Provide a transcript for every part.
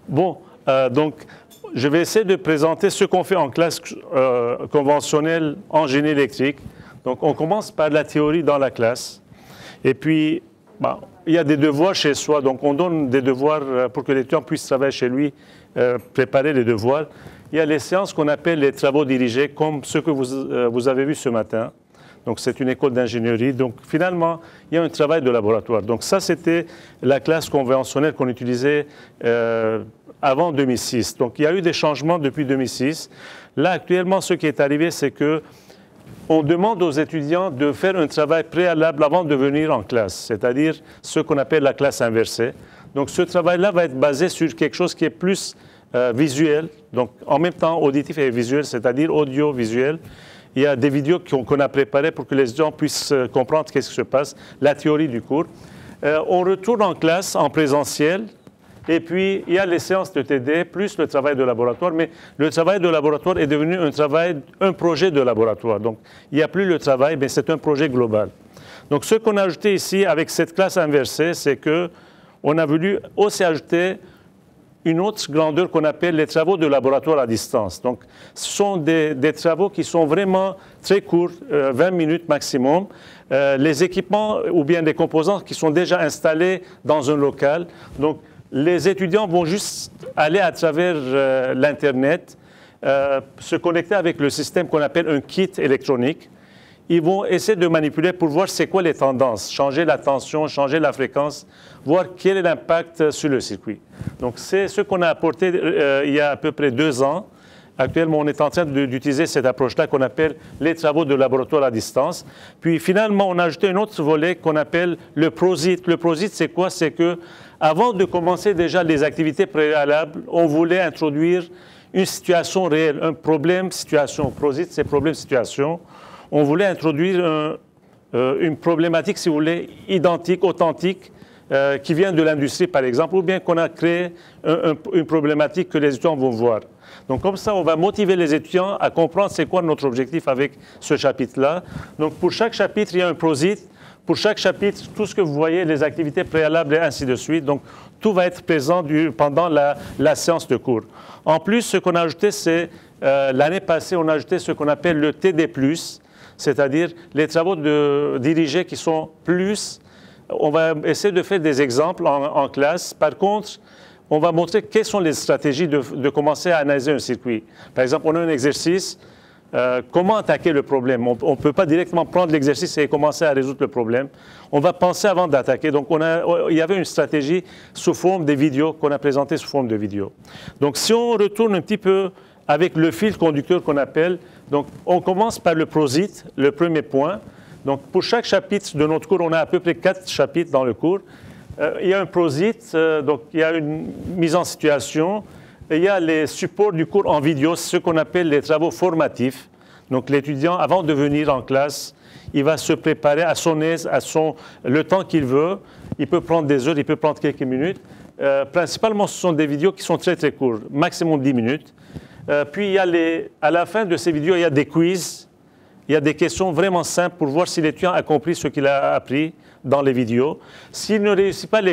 Bon, donc, je vais essayer de présenter ce qu'on fait en classe conventionnelle en génie électrique. Donc, on commence par la théorie dans la classe. Et puis, il y a des devoirs chez soi. Donc, on donne des devoirs pour que l'étudiant puisse travailler chez lui, préparer les devoirs. Il y a les séances qu'on appelle les travaux dirigés, comme ceux que vous avez vus ce matin. Donc, c'est une école d'ingénierie. Donc, finalement, il y a un travail de laboratoire. Donc, ça, c'était la classe conventionnelle qu'on utilisait avant 2006. Donc, il y a eu des changements depuis 2006. Là, actuellement, ce qui est arrivé, c'est que on demande aux étudiants de faire un travail préalable avant de venir en classe, c'est-à-dire ce qu'on appelle la classe inversée. Donc, ce travail-là va être basé sur quelque chose qui est plus visuel, donc en même temps auditif et visuel, c'est-à-dire audiovisuel. Il y a des vidéos qu'on a préparées pour que les étudiants puissent comprendre qu'est-ce qui se passe, la théorie du cours. On retourne en classe en présentiel. Et puis, il y a les séances de TD, plus le travail de laboratoire. Mais le travail de laboratoire est devenu un projet de laboratoire. Donc, il n'y a plus le travail, mais c'est un projet global. Donc, ce qu'on a ajouté ici avec cette classe inversée, c'est qu'on a voulu aussi ajouter une autre grandeur qu'on appelle les travaux de laboratoire à distance. Donc, ce sont des travaux qui sont vraiment très courts, 20 minutes maximum. Les équipements ou bien les composants qui sont déjà installés dans un local. Donc, les étudiants vont juste aller à travers l'Internet, se connecter avec le système qu'on appelle un kit électronique. Ils vont essayer de manipuler pour voir c'est quoi les tendances, changer la tension, changer la fréquence, voir quel est l'impact sur le circuit. Donc, c'est ce qu'on a apporté il y a à peu près 2 ans. Actuellement, on est en train d'utiliser cette approche-là qu'on appelle les travaux de laboratoire à distance. Puis, finalement, on a ajouté un autre volet qu'on appelle le PROSIT. Le PROSIT, c'est quoi? C'est que avant de commencer déjà les activités préalables, on voulait introduire une situation réelle, un problème-situation. PROSIT, c'est problème-situation. On voulait introduire une problématique, si vous voulez, identique, authentique, qui vient de l'industrie, par exemple, ou bien qu'on a créé une problématique que les étudiants vont voir. Donc, comme ça, on va motiver les étudiants à comprendre c'est quoi notre objectif avec ce chapitre-là. Donc, pour chaque chapitre, il y a un PROSIT. Pour chaque chapitre, tout ce que vous voyez, les activités préalables et ainsi de suite. Donc, tout va être présent pendant la séance de cours. En plus, ce qu'on a ajouté, c'est l'année passée, on a ajouté ce qu'on appelle le TD+, c'est-à-dire les travaux dirigés qui sont plus. On va essayer de faire des exemples en classe. Par contre, on va montrer quelles sont les stratégies de commencer à analyser un circuit. Par exemple, on a un exercice. Comment attaquer le problème? On ne peut pas directement prendre l'exercice et commencer à résoudre le problème. On va penser avant d'attaquer. Donc, il y avait une stratégie sous forme de vidéos qu'on a présentée sous forme de vidéos. Donc, si on retourne un petit peu avec le fil conducteur qu'on appelle, donc, on commence par le PROSIT, le premier point. Donc, pour chaque chapitre de notre cours, on a à peu près 4 chapitres dans le cours. Il y a un PROSIT, donc il y a une mise en situation. Il y a les supports du cours en vidéo, ce qu'on appelle les travaux formatifs. Donc, l'étudiant, avant de venir en classe, il va se préparer à son aise, le temps qu'il veut. Il peut prendre des heures, il peut prendre quelques minutes. Principalement, ce sont des vidéos qui sont très, très courtes, maximum 10 minutes. Puis, il y a à la fin de ces vidéos, il y a des quiz. Il y a des questions vraiment simples pour voir si l'étudiant a compris ce qu'il a appris dans les vidéos. S'il ne réussit pas les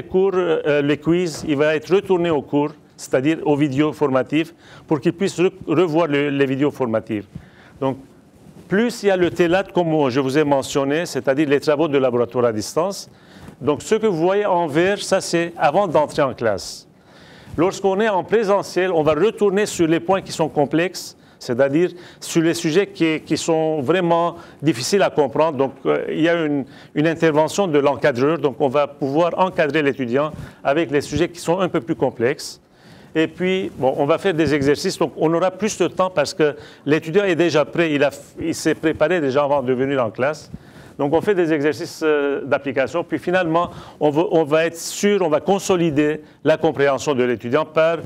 quiz, il va être retourné au cours, c'est-à-dire aux vidéos formatives, pour qu'il puisse revoir les vidéos formatives. Donc, plus il y a le TELAT, comme je vous ai mentionné, c'est-à-dire les travaux de laboratoire à distance. Donc, ce que vous voyez en vert, ça, c'est avant d'entrer en classe. Lorsqu'on est en présentiel, on va retourner sur les points qui sont complexes, c'est-à-dire sur les sujets qui sont vraiment difficiles à comprendre. Donc, il y a une intervention de l'encadreur. Donc, on va pouvoir encadrer l'étudiant avec les sujets qui sont un peu plus complexes. Et puis, bon, on va faire des exercices. Donc, on aura plus de temps parce que l'étudiant est déjà prêt. Il s'est préparé déjà avant de venir en classe. Donc, on fait des exercices d'application. Puis, finalement, on va être sûr, on va consolider la compréhension de l'étudiant par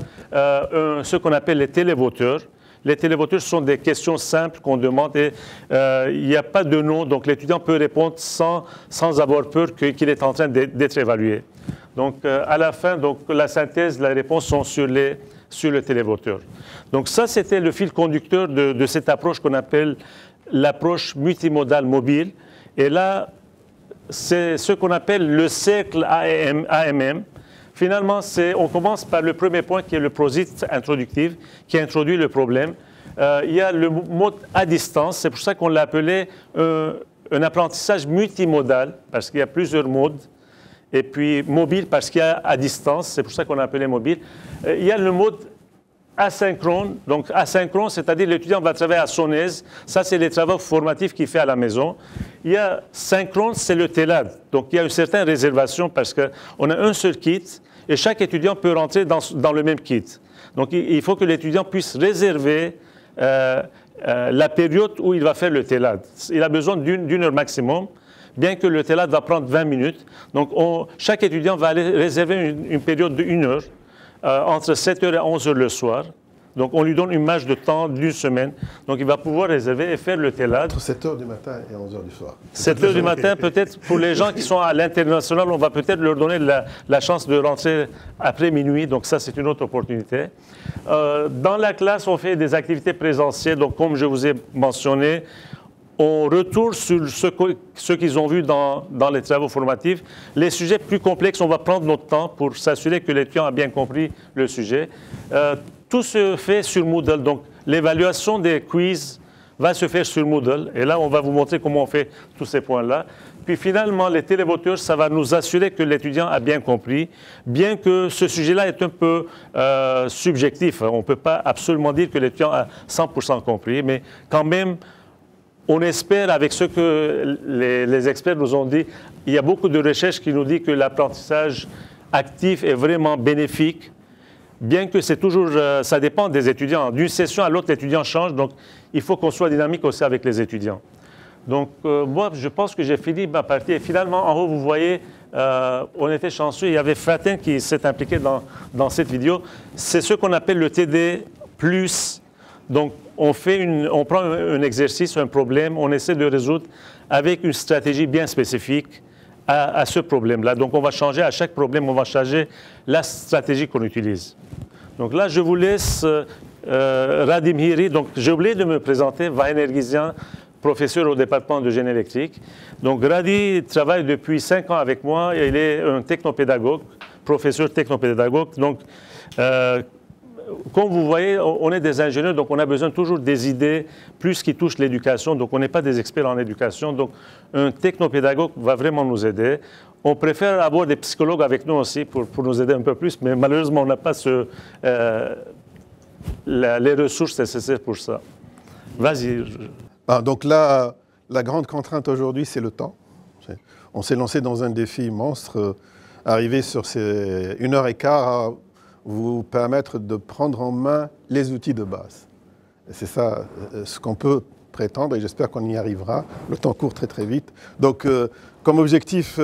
ce qu'on appelle les télévoteurs. Les télévoteurs sont des questions simples qu'on demande et il n'y a pas de nom. Donc, l'étudiant peut répondre sans avoir peur qu'il est en train d'être évalué. Donc, à la fin, donc, la synthèse, la réponse sont sur le télévoteur. Donc, ça, c'était le fil conducteur de cette approche qu'on appelle l'approche multimodale mobile. Et là, c'est ce qu'on appelle le cercle AMM. finalement, on commence par le premier point qui est le prosit introductif, qui introduit le problème. Il y a le mode à distance, c'est pour ça qu'on l'a appelé un apprentissage multimodal, parce qu'il y a plusieurs modes. Et puis mobile, parce qu'il y a à distance, c'est pour ça qu'on l'a appelé mobile. Il y a le mode asynchrone. Donc asynchrone, c'est-à-dire l'étudiant va travailler à son aise. Ça, c'est les travaux formatifs qu'il fait à la maison. Il y a synchrone, c'est le TELAD. Donc il y a une certaine réservation parce qu'on a un seul kit et chaque étudiant peut rentrer dans le même kit. Donc il faut que l'étudiant puisse réserver la période où il va faire le TELAD. Il a besoin d'une heure maximum, bien que le TELAD va prendre 20 minutes. Donc chaque étudiant va aller réserver une période de 1 heure. Entre 7h et 11h le soir. Donc, on lui donne une marge de temps d'une semaine. Donc, il va pouvoir réserver et faire le TELAD. Entre 7h du matin et 11h du soir. 7h du matin, peut-être, pour les gens qui sont à l'international, on va peut-être leur donner la chance de rentrer après minuit. Donc, ça, c'est une autre opportunité. Dans la classe, on fait des activités présentielles. Donc, comme je vous ai mentionné, on retourne sur ce qu'ils ont vu dans les travaux formatifs. Les sujets plus complexes, on va prendre notre temps pour s'assurer que l'étudiant a bien compris le sujet. Tout se fait sur Moodle. Donc, l'évaluation des quiz va se faire sur Moodle. Et là, on va vous montrer comment on fait tous ces points-là. Puis finalement, les télévoteurs, ça va nous assurer que l'étudiant a bien compris, bien que ce sujet-là est un peu subjectif. On ne peut pas absolument dire que l'étudiant a 100% compris, mais quand même, on espère, avec ce que les experts nous ont dit, il y a beaucoup de recherches qui nous disent que l'apprentissage actif est vraiment bénéfique, bien que c'est toujours, ça dépend des étudiants. D'une session à l'autre, l'étudiant change, donc il faut qu'on soit dynamique aussi avec les étudiants. Donc moi, je pense que j'ai fini ma partie. Et finalement, en haut, vous voyez, on était chanceux, il y avait Fratin qui s'est impliqué dans cette vidéo. C'est ce qu'on appelle le TD+. Donc, on prend un exercice, un problème, on essaie de résoudre avec une stratégie bien spécifique à ce problème-là. Donc, on va changer à chaque problème, on va changer la stratégie qu'on utilise. Donc là, je vous laisse Radim Hiri. Donc, j'ai oublié de me présenter, Vahen Ergizian, professeur au département de génie électrique. Donc, Radi travaille depuis 5 ans avec moi. Il est un technopédagogue, professeur technopédagogue. Donc, comme vous voyez, on est des ingénieurs, donc on a besoin toujours des idées plus qui touchent l'éducation. Donc, on n'est pas des experts en éducation. Donc, un technopédagogue va vraiment nous aider. On préfère avoir des psychologues avec nous aussi pour nous aider un peu plus, mais malheureusement, on n'a pas les ressources nécessaires pour ça. Vas-y. Donc là, la grande contrainte aujourd'hui, c'est le temps. On s'est lancé dans un défi monstre, arriver sur ces 1h15 à vous permettre de prendre en main les outils de base. C'est ça ce qu'on peut prétendre et j'espère qu'on y arrivera. Le temps court très très vite. Donc comme objectif,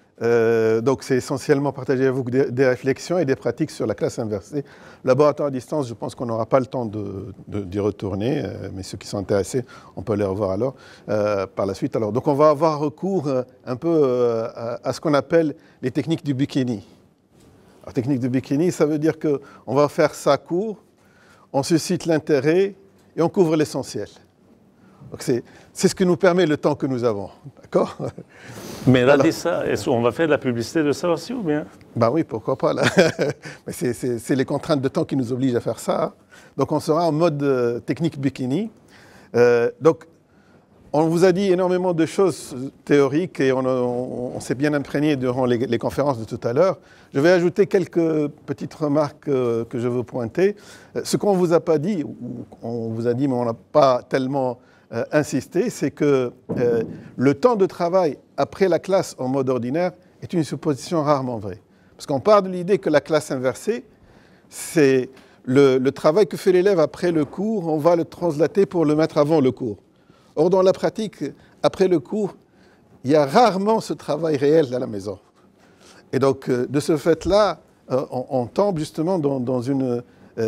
c'est essentiellement partager avec vous des réflexions et des pratiques sur la classe inversée. Laboratoire à distance, je pense qu'on n'aura pas le temps d'y retourner, mais ceux qui sont intéressés, on peut les revoir alors par la suite. Donc on va avoir recours un peu à ce qu'on appelle les techniques du bikini. La technique du bikini, ça veut dire qu'on va faire ça court, on suscite l'intérêt et on couvre l'essentiel. Donc c'est ce que nous permet le temps que nous avons, d'accord? Mais là, dit ça, est-ce qu'on va faire de la publicité de ça aussi ou bien? Ben oui, pourquoi pas là. Mais c'est les contraintes de temps qui nous obligent à faire ça. Donc on sera en mode technique bikini. Donc on vous a dit énormément de choses théoriques et on s'est bien imprégné durant les conférences de tout à l'heure. Je vais ajouter quelques petites remarques que je veux pointer. Ce qu'on ne vous a pas dit, ou on vous a dit mais on n'a pas tellement insisté, c'est que le temps de travail après la classe en mode ordinaire est une supposition rarement vraie. Parce qu'on part de l'idée que la classe inversée, c'est le travail que fait l'élève après le cours, on va le translater pour le mettre avant le cours. Or, dans la pratique, après le cours, il y a rarement ce travail réel à la maison. Et donc, de ce fait-là, on tombe justement dans une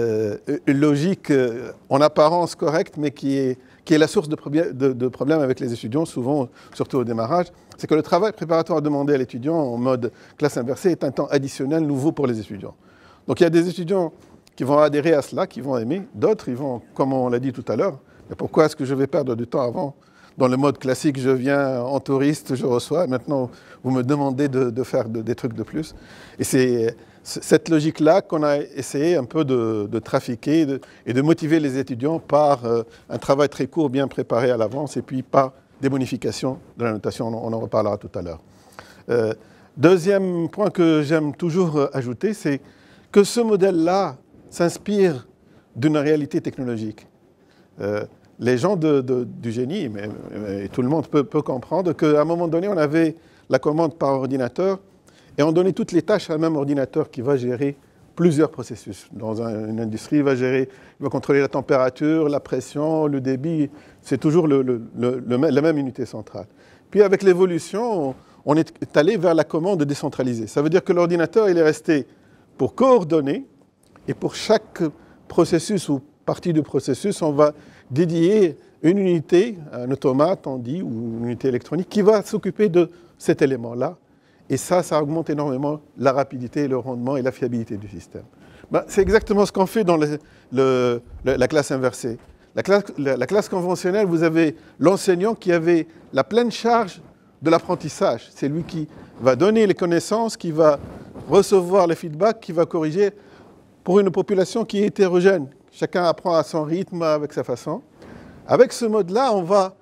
logique en apparence correcte, mais qui est la source de problèmes avec les étudiants, souvent, surtout au démarrage. C'est que le travail préparatoire demandé à l'étudiant en mode classe inversée est un temps additionnel nouveau pour les étudiants. Donc, il y a des étudiants qui vont adhérer à cela, qui vont aimer. D'autres, ils vont, comme on l'a dit tout à l'heure, pourquoi est-ce que je vais perdre du temps avant? Dans le mode classique, je viens en touriste, je reçois. Maintenant, vous me demandez de faire des trucs de plus. Et cette logique-là qu'on a essayé un peu de trafiquer et de motiver les étudiants par un travail très court, bien préparé à l'avance, et puis par des modifications de la notation. On en reparlera tout à l'heure. Deuxième point que j'aime toujours ajouter, c'est que ce modèle-là s'inspire d'une réalité technologique. Les gens du génie, mais tout le monde peut comprendre qu'à un moment donné, on avait la commande par ordinateur et on donnait toutes les tâches à un même ordinateur qui va gérer plusieurs processus. Dans une industrie, il va contrôler la température, la pression, le débit. C'est toujours la même unité centrale. Puis avec l'évolution, on est allé vers la commande décentralisée. Ça veut dire que l'ordinateur, il est resté pour coordonner et pour chaque processus ou partie du processus, on va dédier une unité, un automate, on dit, ou une unité électronique, qui va s'occuper de cet élément-là. Et ça augmente énormément la rapidité, le rendement et la fiabilité du système. Ben, c'est exactement ce qu'on fait dans la classe inversée. La classe conventionnelle, vous avez l'enseignant qui avait la pleine charge de l'apprentissage. C'est lui qui va donner les connaissances, qui va recevoir les feedbacks, qui va corriger pour une population qui est hétérogène. Chacun apprend à son rythme, avec sa façon. Avec ce mode-là, on va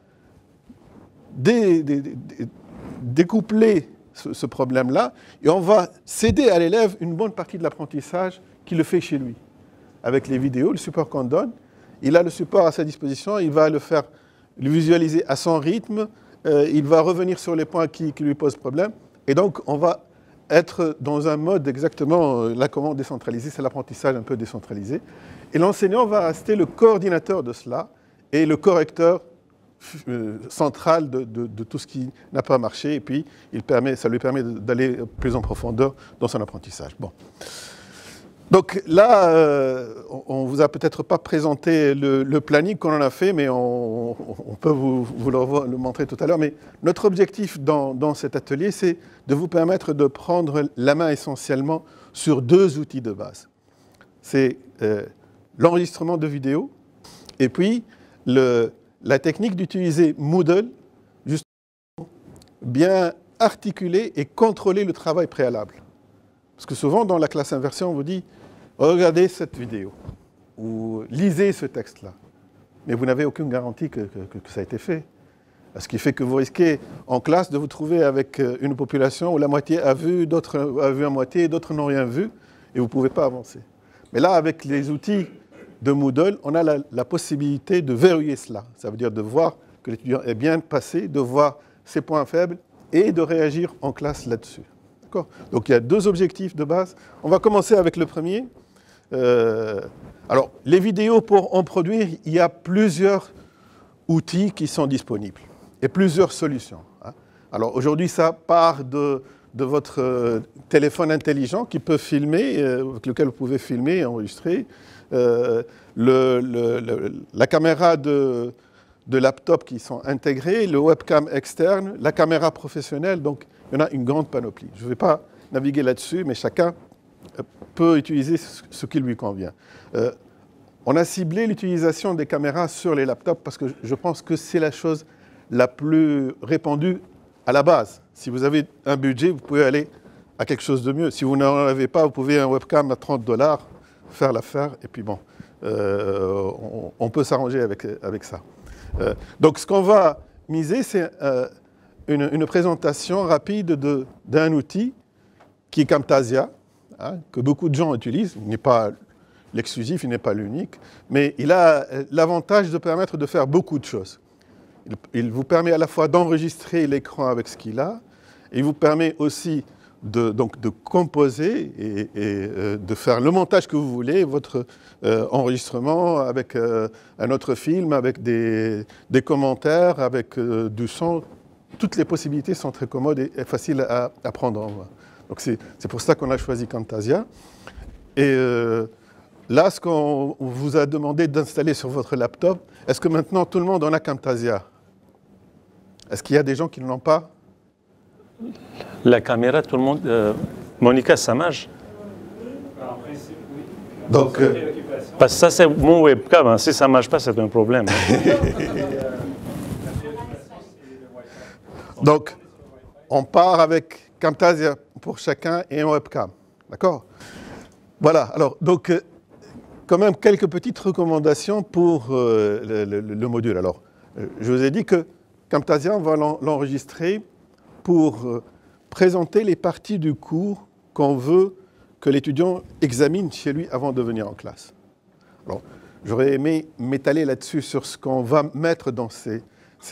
découpler ce problème-là et on va céder à l'élève une bonne partie de l'apprentissage qu'il le fait chez lui. Avec les vidéos, le support qu'on donne, il a le support à sa disposition, il va le visualiser à son rythme, il va revenir sur les points qui lui posent problème. Et donc, on va être dans un mode exactement, la commande décentralisée, c'est l'apprentissage un peu décentralisé. Et l'enseignant va rester le coordinateur de cela et le correcteur central de tout ce qui n'a pas marché. Et puis, ça lui permet d'aller plus en profondeur dans son apprentissage. Bon. Donc là, on ne vous a peut-être pas présenté le planning qu'on en a fait, mais on peut vous le montrer tout à l'heure. Mais notre objectif dans cet atelier, c'est de vous permettre de prendre la main essentiellement sur deux outils de base. C'est l'enregistrement de vidéos et puis la technique d'utiliser Moodle, justement, bien articuler et contrôler le travail préalable. Parce que souvent, dans la classe inversée, on vous dit « Regardez cette vidéo » ou « Lisez ce texte-là ». Mais vous n'avez aucune garantie que ça a été fait. Ce qui fait que vous risquez, en classe, de vous trouver avec une population où la moitié a vu, d'autres a vu à moitié, d'autres n'ont rien vu, et vous ne pouvez pas avancer. Mais là, avec les outils de Moodle, on a la possibilité de verrouiller cela. Ça veut dire de voir que l'étudiant est bien passé, de voir ses points faibles et de réagir en classe là-dessus. Donc il y a deux objectifs de base. On va commencer avec le premier. Alors, les vidéos, pour en produire, il y a plusieurs outils qui sont disponibles et plusieurs solutions. Alors aujourd'hui, ça part de votre téléphone intelligent qui peut filmer, avec lequel vous pouvez filmer et enregistrer. La caméra de laptop qui sont intégrés, le webcam externe, la caméra professionnelle, donc il y en a une grande panoplie. Je ne vais pas naviguer là-dessus, mais chacun peut utiliser ce qui lui convient. On a ciblé l'utilisation des caméras sur les laptops parce que je pense que c'est la chose la plus répandue à la base. Si vous avez un budget, vous pouvez aller à quelque chose de mieux. Si vous n'en avez pas, vous pouvez un webcam à $30, faire l'affaire, et puis bon, on peut s'arranger avec ça. Donc ce qu'on va miser, c'est une présentation rapide d'un outil qui est Camtasia, que beaucoup de gens utilisent. Il n'est pas l'exclusif, il n'est pas l'unique, mais il a l'avantage de permettre de faire beaucoup de choses. Il vous permet à la fois d'enregistrer l'écran avec ce qu'il a, et il vous permet aussi de composer et de faire le montage que vous voulez, votre enregistrement avec un autre film, avec des commentaires, avec du son. Toutes les possibilités sont très commodes et faciles à prendre en main. Donc c'est pour ça qu'on a choisi Camtasia. Et là, ce qu'on vous a demandé d'installer sur votre laptop, est-ce que maintenant tout le monde en a Camtasia? Est-ce qu'il y a des gens qui ne l'ont pas? La caméra, tout le monde... Monica, ça marche? Donc, parce que ça, c'est mon webcam. Hein. Si ça ne marche pas, c'est un problème. Donc, on part avec Camtasia pour chacun et un webcam. D'accord? Voilà, alors, donc, quand même quelques petites recommandations pour le module. Alors, je vous ai dit que Camtasia, on va l'enregistrer pour présenter les parties du cours qu'on veut que l'étudiant examine chez lui avant de venir en classe. Alors, j'aurais aimé m'étaler là-dessus sur ce qu'on va mettre dans ces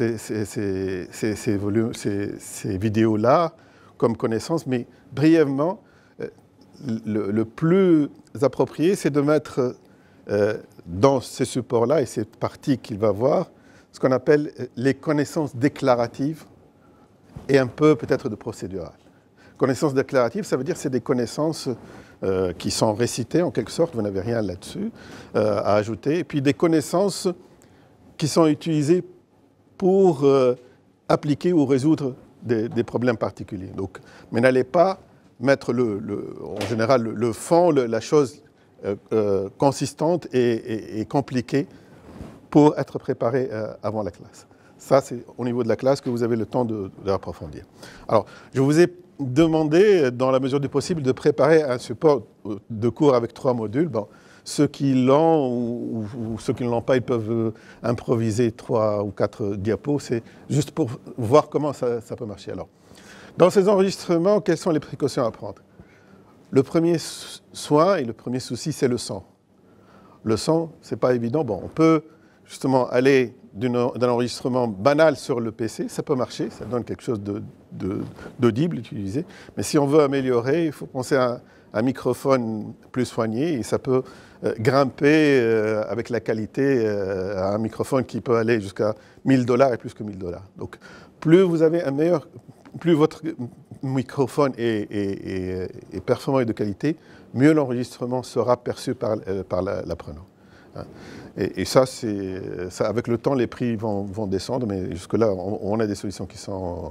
vidéos-là comme connaissances, mais brièvement, le plus approprié, c'est de mettre dans ces supports-là et ces parties qu'il va voir, ce qu'on appelle les connaissances déclaratives et un peu peut-être de procédurales. Connaissances déclaratives, ça veut dire que c'est des connaissances qui sont récitées en quelque sorte, vous n'avez rien là-dessus à ajouter, et puis des connaissances qui sont utilisées pour appliquer ou résoudre des problèmes particuliers. Donc, mais n'allez pas mettre en général le fond, la chose consistante et compliquée pour être préparé avant la classe. Ça, c'est au niveau de la classe que vous avez le temps de l'approfondir. Alors, je vous ai demandé, dans la mesure du possible, de préparer un support de cours avec 3 modules. Bon, ceux qui l'ont ou ceux qui ne l'ont pas, ils peuvent improviser 3 ou 4 diapos. C'est juste pour voir comment ça peut marcher. Alors, dans ces enregistrements, quelles sont les précautions à prendre? Le premier soin et le premier souci, c'est le son. Le son, ce n'est pas évident. Bon, on peut justement aller d'un enregistrement banal sur le PC, ça peut marcher, ça donne quelque chose d'audible utilisé. Mais si on veut améliorer, il faut penser à un microphone plus soigné et ça peut grimper avec la qualité à un microphone qui peut aller jusqu'à $1000 et plus que $1000. Donc, plus vous avez plus votre microphone est performant et de qualité, mieux l'enregistrement sera perçu par l'apprenant. Et ça, avec le temps, les prix vont descendre, mais jusque-là, on a des solutions qui sont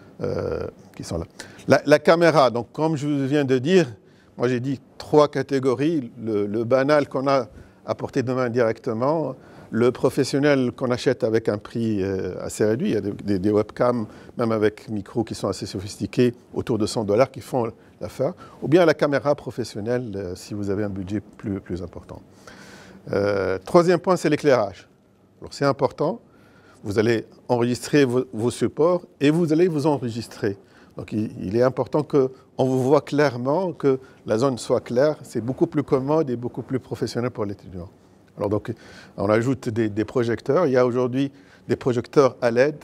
là. La caméra, donc comme je viens de dire, moi j'ai dit 3 catégories, le banal qu'on a apporté de main directement, le professionnel qu'on achète avec un prix assez réduit, il y a des webcams, même avec micros qui sont assez sophistiqués, autour de $100 qui font l'affaire, ou bien la caméra professionnelle si vous avez un budget plus important. Troisième point, c'est l'éclairage. Alors c'est important, vous allez enregistrer vos supports et vous allez vous enregistrer. Donc il est important qu'on vous voit clairement, que la zone soit claire. C'est beaucoup plus commode et beaucoup plus professionnel pour l'étudiant. Alors donc on ajoute des projecteurs. Il y a aujourd'hui des projecteurs à LED,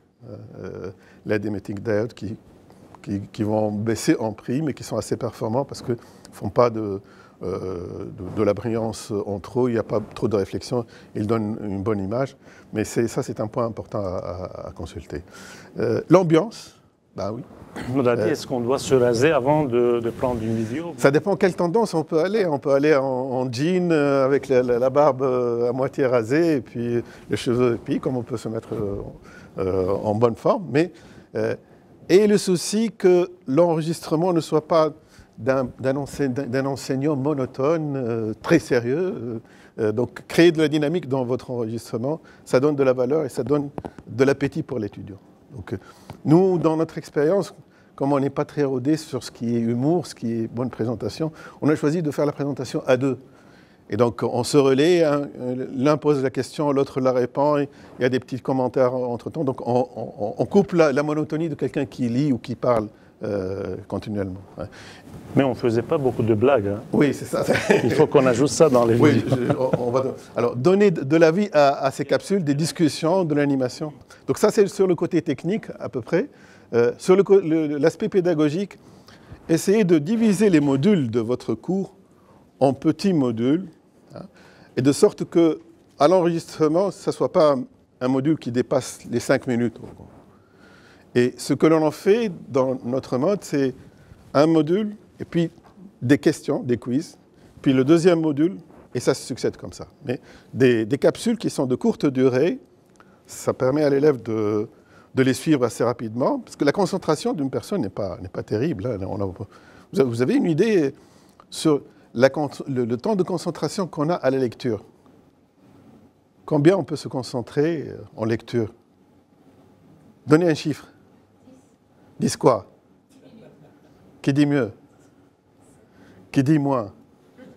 LED Emitting Diode, qui vont baisser en prix, mais qui sont assez performants parce qu'ils ne font pas de la brillance en trop, il n'y a pas trop de réflexion, ils donnent une bonne image, mais ça c'est un point important à consulter. L'ambiance, ben oui. On a dit, est-ce qu'on doit se raser avant de prendre une vidéo? Ça dépend quelle tendance on peut aller. On peut aller en jean avec la barbe à moitié rasée et puis les cheveux épis, comme on peut se mettre en bonne forme. Mais, et le souci que l'enregistrement ne soit pas d'un enseignant monotone, très sérieux. Donc, créer de la dynamique dans votre enregistrement, ça donne de la valeur et ça donne de l'appétit pour l'étudiant. Donc, nous, dans notre expérience, comme on n'est pas très rodé sur ce qui est humour, ce qui est bonne présentation, on a choisi de faire la présentation à 2. Et donc, on se relaie, l'un pose la question, l'autre la répond, et il y a des petits commentaires entre-temps. Donc, on coupe la monotonie de quelqu'un qui lit ou qui parle continuellement. Ouais. Mais on ne faisait pas beaucoup de blagues. Hein. Oui, c'est ça. Il faut qu'on ajoute ça dans les vidéos. Alors, donner de la vie à ces capsules, des discussions, de l'animation. Donc ça, c'est sur le côté technique, à peu près. Sur l'aspect pédagogique, essayez de diviser les modules de votre cours en petits modules, hein, et de sorte qu'à l'enregistrement, ce ne soit pas un module qui dépasse les 5 minutes. Et ce que l'on en fait dans notre mode, c'est un module, et puis des questions, des quiz, puis le deuxième module, et ça se succède comme ça. Mais des capsules qui sont de courte durée, ça permet à l'élève de les suivre assez rapidement, parce que la concentration d'une personne n'est pas terrible. Hein. Vous avez une idée sur le temps de concentration qu'on a à la lecture? Combien on peut se concentrer en lecture? Donnez un chiffre. 10 quoi? Qui dit mieux? Qui dit moins?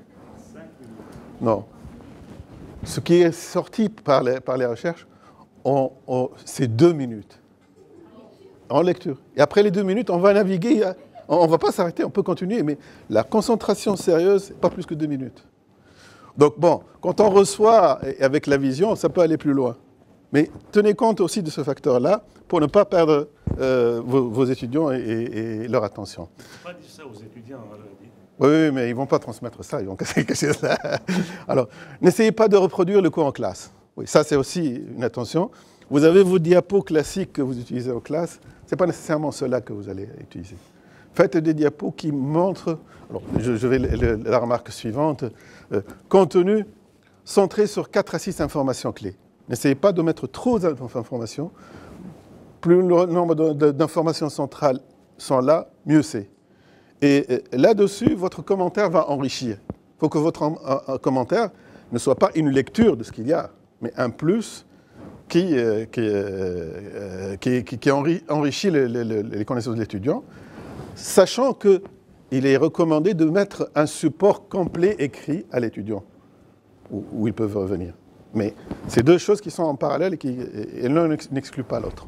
Non. Ce qui est sorti par les recherches, c'est 2 minutes en lecture. Et après les 2 minutes, on va naviguer. On ne va pas s'arrêter, on peut continuer, mais la concentration sérieuse, pas plus que 2 minutes. Donc bon, quand on reçoit avec la vision, ça peut aller plus loin. Mais tenez compte aussi de ce facteur-là pour ne pas perdre vos étudiants et leur attention. Pas dire ça aux étudiants, on l'a dit. Oui, mais ils ne vont pas transmettre ça, ils vont cacher ça. Alors, n'essayez pas de reproduire le cours en classe. Oui, ça c'est aussi une attention. Vous avez vos diapos classiques que vous utilisez en classe, ce n'est pas nécessairement ceux-là que vous allez utiliser. Faites des diapos qui montrent, alors je vais la remarque suivante, contenu centré sur 4 à 6 informations clés. N'essayez pas de mettre trop d'informations. Plus le nombre d'informations centrales sont là, mieux c'est. Et là-dessus, votre commentaire va enrichir. Il faut que votre commentaire ne soit pas une lecture de ce qu'il y a, mais un plus qui enrichit les connaissances de l'étudiant, sachant qu'il est recommandé de mettre un support complet écrit à l'étudiant, où ils peuvent revenir. Mais c'est 2 choses qui sont en parallèle et l'un n'exclut pas l'autre.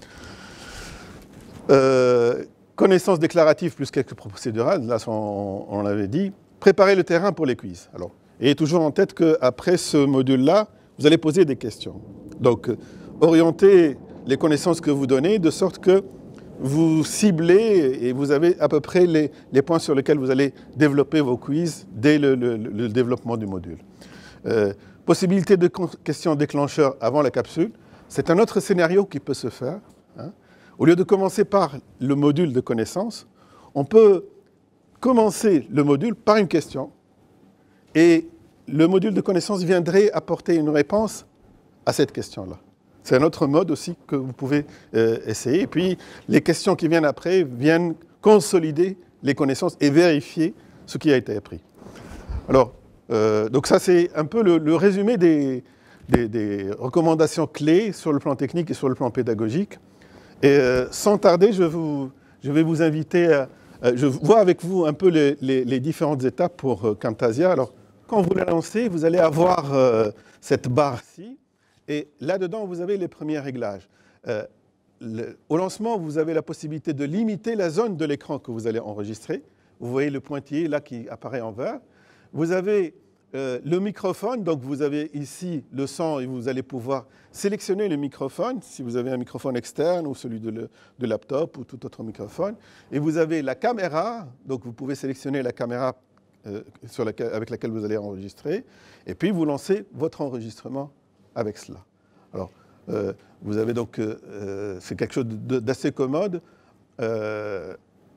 Connaissances déclaratives plus quelques procédurales, là on l'avait dit. Préparer le terrain pour les quiz. Alors, ayez toujours en tête qu'après ce module-là, vous allez poser des questions. Donc, orientez les connaissances que vous donnez de sorte que vous ciblez et vous avez à peu près les points sur lesquels vous allez développer vos quiz dès le développement du module. Possibilité de questions déclencheurs avant la capsule, c'est un autre scénario qui peut se faire. Hein. Au lieu de commencer par le module de connaissances, on peut commencer le module par une question et le module de connaissances viendrait apporter une réponse à cette question-là. C'est un autre mode aussi que vous pouvez essayer. Et puis, les questions qui viennent après viennent consolider les connaissances et vérifier ce qui a été appris. Alors, donc ça, c'est un peu le résumé des recommandations clés sur le plan technique et sur le plan pédagogique. Et sans tarder, je vais vous inviter à... je vois avec vous un peu les différentes étapes pour Camtasia. Alors, quand vous la lancez, vous allez avoir cette barre-ci. Et là-dedans, vous avez les premiers réglages. Au lancement, vous avez la possibilité de limiter la zone de l'écran que vous allez enregistrer. Vous voyez le pointillé là qui apparaît en vert. Vous avez le microphone, donc vous avez ici le son et vous allez pouvoir sélectionner le microphone, si vous avez un microphone externe ou celui de laptop ou tout autre microphone. Et vous avez la caméra, donc vous pouvez sélectionner la caméra avec laquelle vous allez enregistrer. Et puis vous lancez votre enregistrement avec cela. Alors, vous avez donc, c'est quelque chose d'assez commode. Là,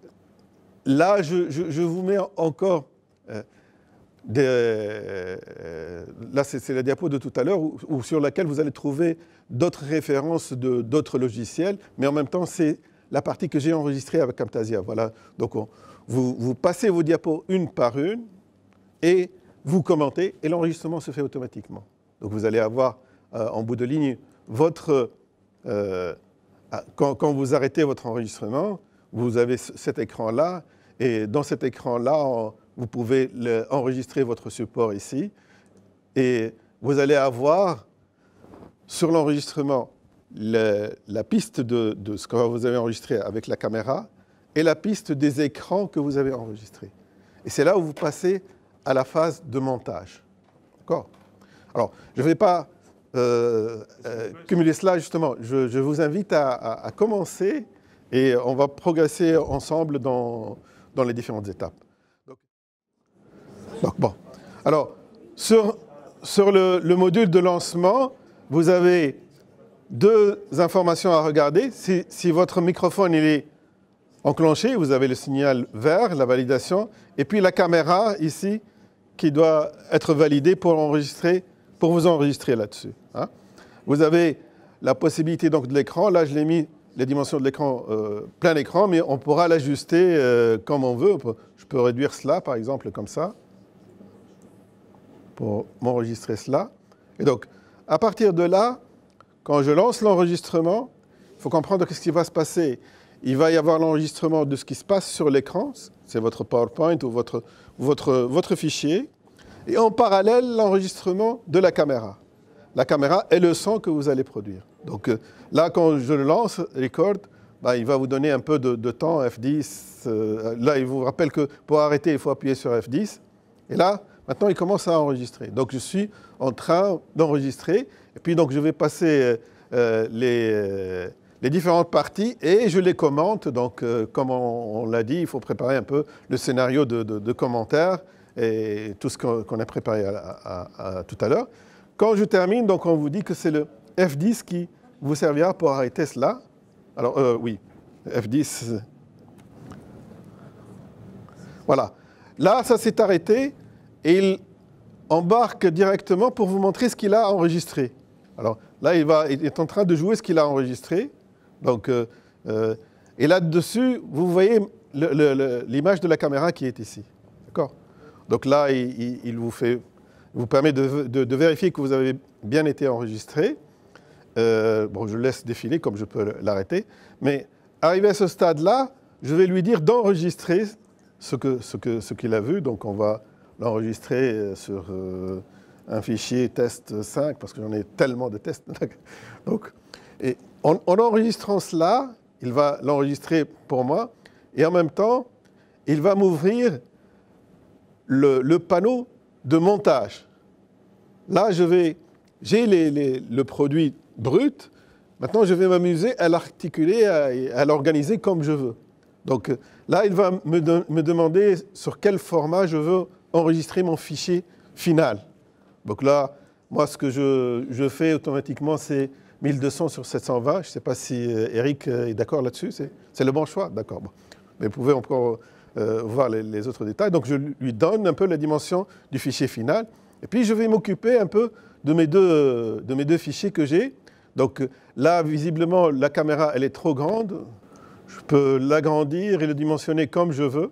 je vous mets encore... là, c'est la diapo de tout à l'heure sur laquelle vous allez trouver d'autres références d'autres logiciels, mais en même temps, c'est la partie que j'ai enregistrée avec Camtasia. Voilà. Donc, vous passez vos diapos une par une et vous commentez et l'enregistrement se fait automatiquement. Donc, vous allez avoir en bout de ligne votre... quand vous arrêtez votre enregistrement, vous avez cet écran-là et dans cet écran-là, vous pouvez enregistrer votre support ici et vous allez avoir sur l'enregistrement la piste de ce que vous avez enregistré avec la caméra et la piste des écrans que vous avez enregistrés. Et c'est là où vous passez à la phase de montage. D'accord ? Alors, je ne vais pas cumuler cela justement. Je vous invite à commencer et on va progresser ensemble dans les différentes étapes. Donc, bon. Alors, sur le module de lancement, vous avez 2 informations à regarder. Si votre microphone il est enclenché, vous avez le signal vert, la validation, et puis la caméra ici qui doit être validée pour vous enregistrer là-dessus. Hein. Vous avez la possibilité donc de l'écran. Là, je l'ai mis les dimensions de l'écran plein écran, mais on pourra l'ajuster comme on veut. Je peux réduire cela, par exemple, comme ça, pour m'enregistrer cela. Et donc, à partir de là, quand je lance l'enregistrement, il faut comprendre ce qui va se passer. Il va y avoir l'enregistrement de ce qui se passe sur l'écran, c'est votre PowerPoint ou votre fichier. et en parallèle, l'enregistrement de la caméra. La caméra et le son que vous allez produire. Donc là, quand je le lance, record, bah, il va vous donner un peu de temps, F10. Là, il vous rappelle que pour arrêter, il faut appuyer sur F10. Et là, maintenant, il commence à enregistrer. Donc, je suis en train d'enregistrer. Et puis, donc, je vais passer les différentes parties et je les commente. Donc, comme on l'a dit, il faut préparer un peu le scénario de commentaires et tout ce qu'on a préparé tout à l'heure. Quand je termine, donc, on vous dit que c'est le F10 qui vous servira pour arrêter cela. Alors, oui, F10. Voilà. Là, ça s'est arrêté et il embarque directement pour vous montrer ce qu'il a enregistré. Alors, là, il est en train de jouer ce qu'il a enregistré. Donc, et là-dessus, vous voyez l'image de la caméra qui est ici. D'accord? Donc là, il vous permet de vérifier que vous avez bien été enregistré. Bon, je le laisse défiler comme je peux l'arrêter. Mais arrivé à ce stade-là, je vais lui dire d'enregistrer ce qu'il a vu. Donc, on va l'enregistrer sur un fichier test 5, parce que j'en ai tellement de tests. Donc, et en enregistrant cela, il va l'enregistrer pour moi. Et en même temps, il va m'ouvrir le panneau de montage. Là, j'ai le produit brut. Maintenant, je vais m'amuser à l'articuler, à l'organiser comme je veux. Donc là, il va me demander sur quel format je veux enregistrer mon fichier final. Donc là, moi, ce que je fais automatiquement, c'est 1200 sur 720. Je ne sais pas si Eric est d'accord là-dessus. C'est le bon choix? D'accord. Bon. Mais vous pouvez encore voir les autres détails. Donc je lui donne un peu la dimension du fichier final. Et puis, je vais m'occuper un peu de mes deux fichiers que j'ai. Donc là, visiblement, la caméra, elle est trop grande. Je peux l'agrandir et le dimensionner comme je veux.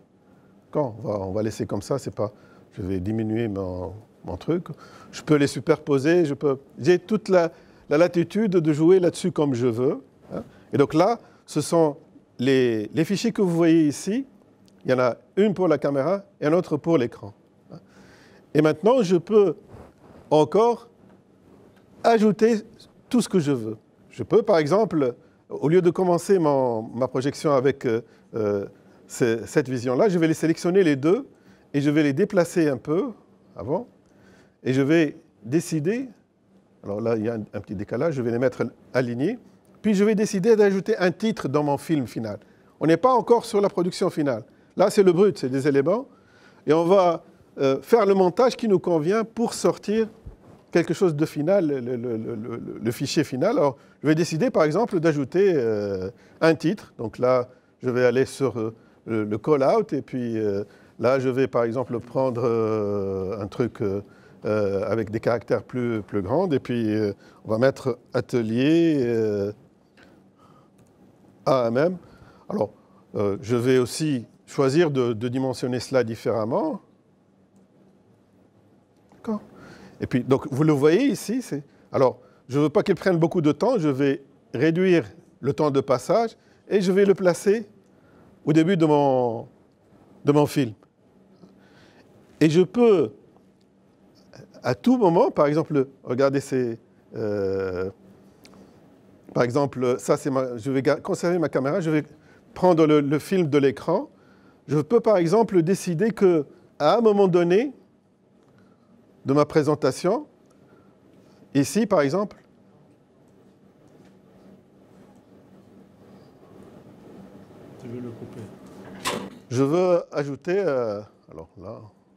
On va laisser comme ça, c'est pas. Je vais diminuer mon truc. Je peux les superposer. J'ai toute la latitude de jouer là-dessus comme je veux. Hein. Et donc là, ce sont les fichiers que vous voyez ici. Il y en a une pour la caméra et un autre pour l'écran. Hein. Et maintenant, je peux encore ajouter tout ce que je veux. Je peux, par exemple, au lieu de commencer ma projection avec cette vision-là, je vais les sélectionner les deux et je vais les déplacer un peu avant. Et je vais décider, alors là, il y a un petit décalage, je vais les mettre alignés. Puis je vais décider d'ajouter un titre dans mon film final. On n'est pas encore sur la production finale. Là, c'est le brut, c'est des éléments. Et on va faire le montage qui nous convient pour sortir quelque chose de final, le fichier final. Alors, je vais décider, par exemple, d'ajouter un titre. Donc là, je vais aller sur le call-out. Et puis là, je vais, par exemple, prendre un truc avec des caractères plus grands. Et puis, on va mettre atelier AMM. Alors, je vais aussi choisir de dimensionner cela différemment. D'accord ? Et puis, donc, vous le voyez ici. Alors, je ne veux pas qu'il prenne beaucoup de temps. Je vais réduire le temps de passage et je vais le placer au début de mon film. Et je peux, à tout moment, par exemple, regardez par exemple, ça, je vais conserver ma caméra. Je vais prendre le film de l'écran. Je peux, par exemple, décider qu'à un moment donné, de ma présentation, ici par exemple, tu veux le couper? Je veux ajouter, alors là,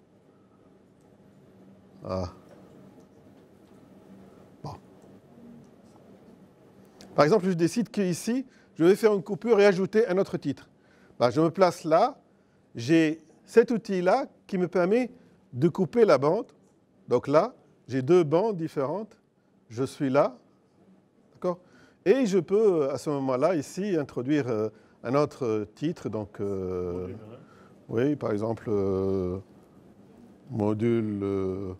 bon. Par exemple, je décide qu'ici, je vais faire une coupure et ajouter un autre titre. Ben, je me place là, j'ai cet outil-là qui me permet de couper la bande. Donc là, j'ai deux bandes différentes. Je suis là, d'accord? Et je peux, à ce moment-là, ici, introduire un autre titre. Donc, oui, par exemple, module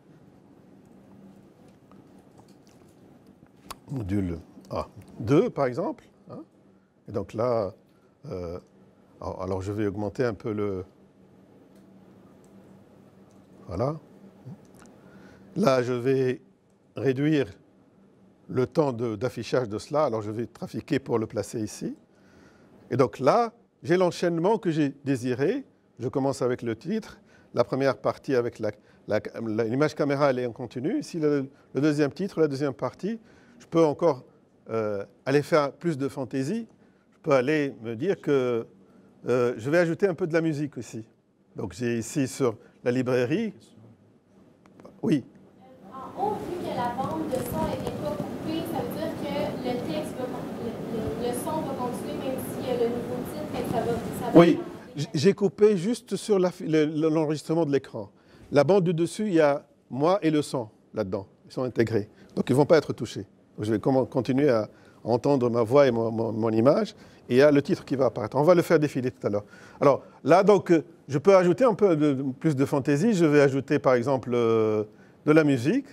2, par exemple. Hein? Et donc là, alors je vais augmenter un peu Voilà. Là, je vais réduire le temps d'affichage de cela. Alors, je vais trafiquer pour le placer ici. Et donc là, j'ai l'enchaînement que j'ai désiré. Je commence avec le titre. La première partie avec l'image caméra, elle est en continu. Ici, le deuxième titre, la deuxième partie, je peux encore aller faire plus de fantaisie. Je peux aller me dire que je vais ajouter un peu de la musique aussi. Donc, j'ai ici sur la librairie. Oui. En haut, vu que la bande de son n'est pas coupée, ça veut dire que le texte, le son va continuer même s'il y a le nouveau titre et ça va Oui, j'ai coupé juste sur l'enregistrement de l'écran. La bande du dessus, il y a moi et le son là-dedans. Ils sont intégrés. Donc, ils ne vont pas être touchés. Donc, je vais continuer à entendre ma voix et mon image. Et il y a le titre qui va apparaître. On va le faire défiler tout à l'heure. Alors, là, donc, je peux ajouter un peu plus de fantaisie. Je vais ajouter, par exemple, de la musique.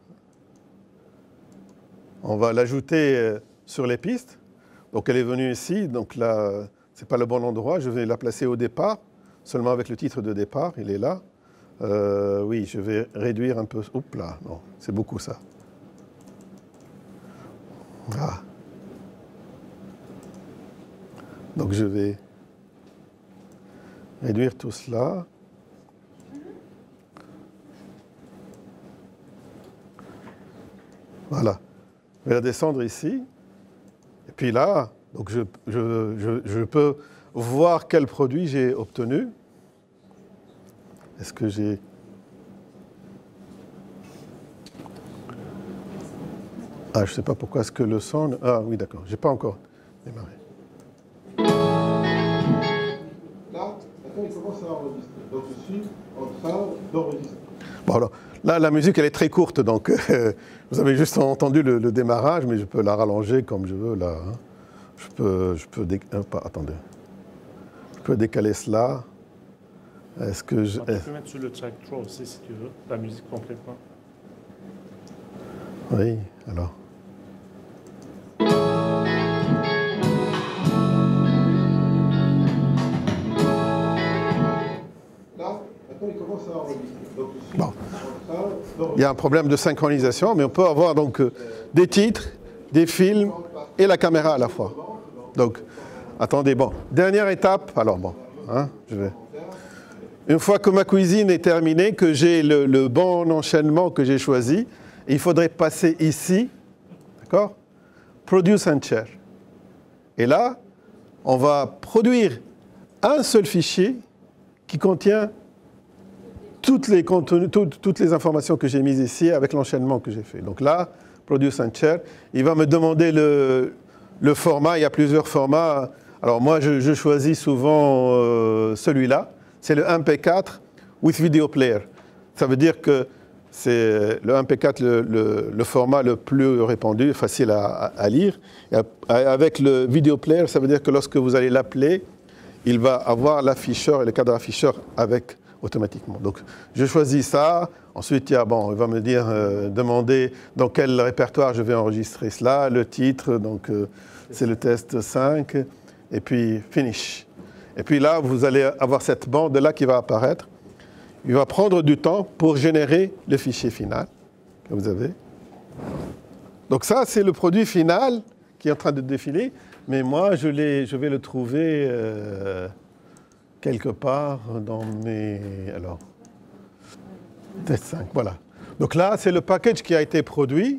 On va l'ajouter sur les pistes. Donc, elle est venue ici. Donc, là, ce n'est pas le bon endroit. Je vais la placer au départ, seulement avec le titre de départ. Il est là. Oui, je vais réduire un peu. Oups là, non, c'est beaucoup ça. Ah. Donc, je vais réduire tout cela. Voilà. Je vais la descendre ici. Et puis là, donc je peux voir quel produit j'ai obtenu. Est-ce que j'ai... Ah, je ne sais pas pourquoi est-ce que le son... Ah oui, d'accord. Je n'ai pas encore démarré. Là, il commence à enregistrer. Donc, je suis en train d'enregistrer. Bon, alors, là, la musique, elle est très courte. Donc, vous avez juste entendu le démarrage, mais je peux la rallonger comme je veux, là. Hein. Attendez. Je peux décaler cela. Est-ce que je... Tu peux mettre sur le track 3 aussi, si tu veux, la musique complètement. Oui, alors... Bon. Il y a un problème de synchronisation, mais on peut avoir donc des titres, des films et la caméra à la fois. Donc, attendez, bon. Dernière étape, alors bon, hein, je vais... Une fois que ma cuisine est terminée, que j'ai le bon enchaînement que j'ai choisi, il faudrait passer ici, d'accord? Produce and share. Et là, on va produire un seul fichier qui contient toutes les informations que j'ai mises ici avec l'enchaînement que j'ai fait. Donc là, Produce and Share, il va me demander le format. Il y a plusieurs formats. Alors moi, je choisis souvent celui-là. C'est le MP4 with Video Player. Ça veut dire que c'est le MP4 le format le plus répandu, facile à lire. Et avec le Video Player, ça veut dire que lorsque vous allez l'appeler, il va avoir l'afficheur et le cadre afficheur avec automatiquement. Donc, je choisis ça. Ensuite, il va me dire, demander dans quel répertoire je vais enregistrer cela, le titre, donc c'est le test 5, et puis finish. Et puis là, vous allez avoir cette bande-là qui va apparaître. Il va prendre du temps pour générer le fichier final que vous avez. Donc ça, c'est le produit final qui est en train de défiler, mais moi, je vais le trouver... quelque part dans mes... Alors, test 5, voilà. Donc là, c'est le package qui a été produit.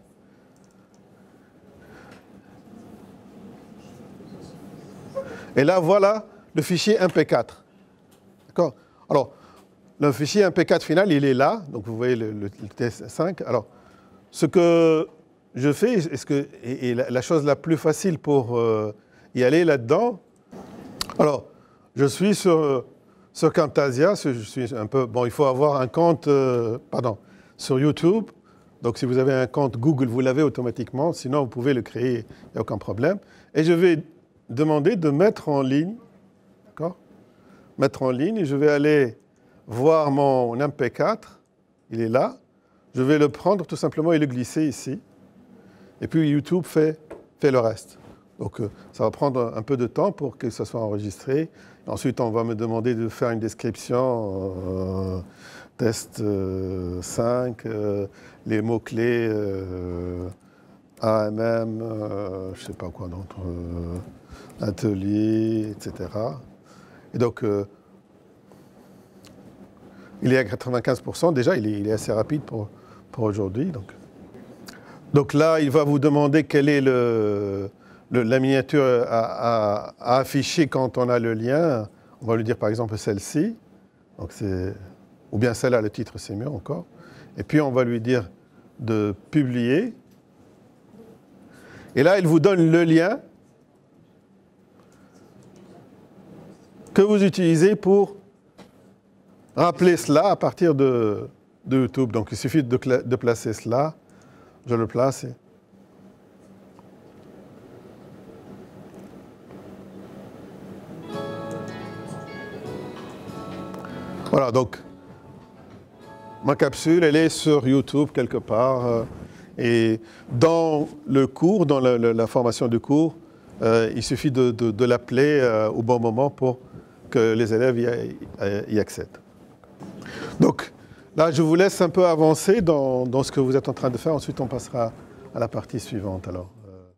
Et là, voilà le fichier MP4. D'accord? Alors, le fichier MP4 final, il est là. Donc, vous voyez le test 5. Alors, ce que je fais, et la chose la plus facile pour y aller là-dedans... Alors, je suis sur Camtasia, je suis un peu... Bon, il faut avoir un compte, sur YouTube. Donc, si vous avez un compte Google, vous l'avez automatiquement. Sinon, vous pouvez le créer, il n'y a aucun problème. Et je vais demander de mettre en ligne, d'accord? Mettre en ligne, et je vais aller voir mon MP4. Il est là. Je vais le prendre tout simplement et le glisser ici. Et puis, YouTube fait le reste. Donc, ça va prendre un peu de temps pour que ça soit enregistré. Ensuite, on va me demander de faire une description test 5, les mots-clés AMM, je ne sais pas quoi d'autre, atelier, etc. Et donc, il est à 95%, déjà, il est assez rapide pour aujourd'hui. Donc là, il va vous demander quelle est la miniature à afficher quand on a le lien. On va lui dire par exemple celle-ci, ou bien celle-là, le titre c'est mieux encore. Et puis on va lui dire de publier. Et là, il vous donne le lien que vous utilisez pour rappeler cela à partir de YouTube. Donc il suffit de placer cela. Je le place. Voilà, donc ma capsule, elle est sur YouTube quelque part. Et dans le cours, dans la formation du cours, il suffit de l'appeler au bon moment pour que les élèves y accèdent. Donc là, je vous laisse un peu avancer dans ce que vous êtes en train de faire. Ensuite, on passera à la partie suivante. Alors.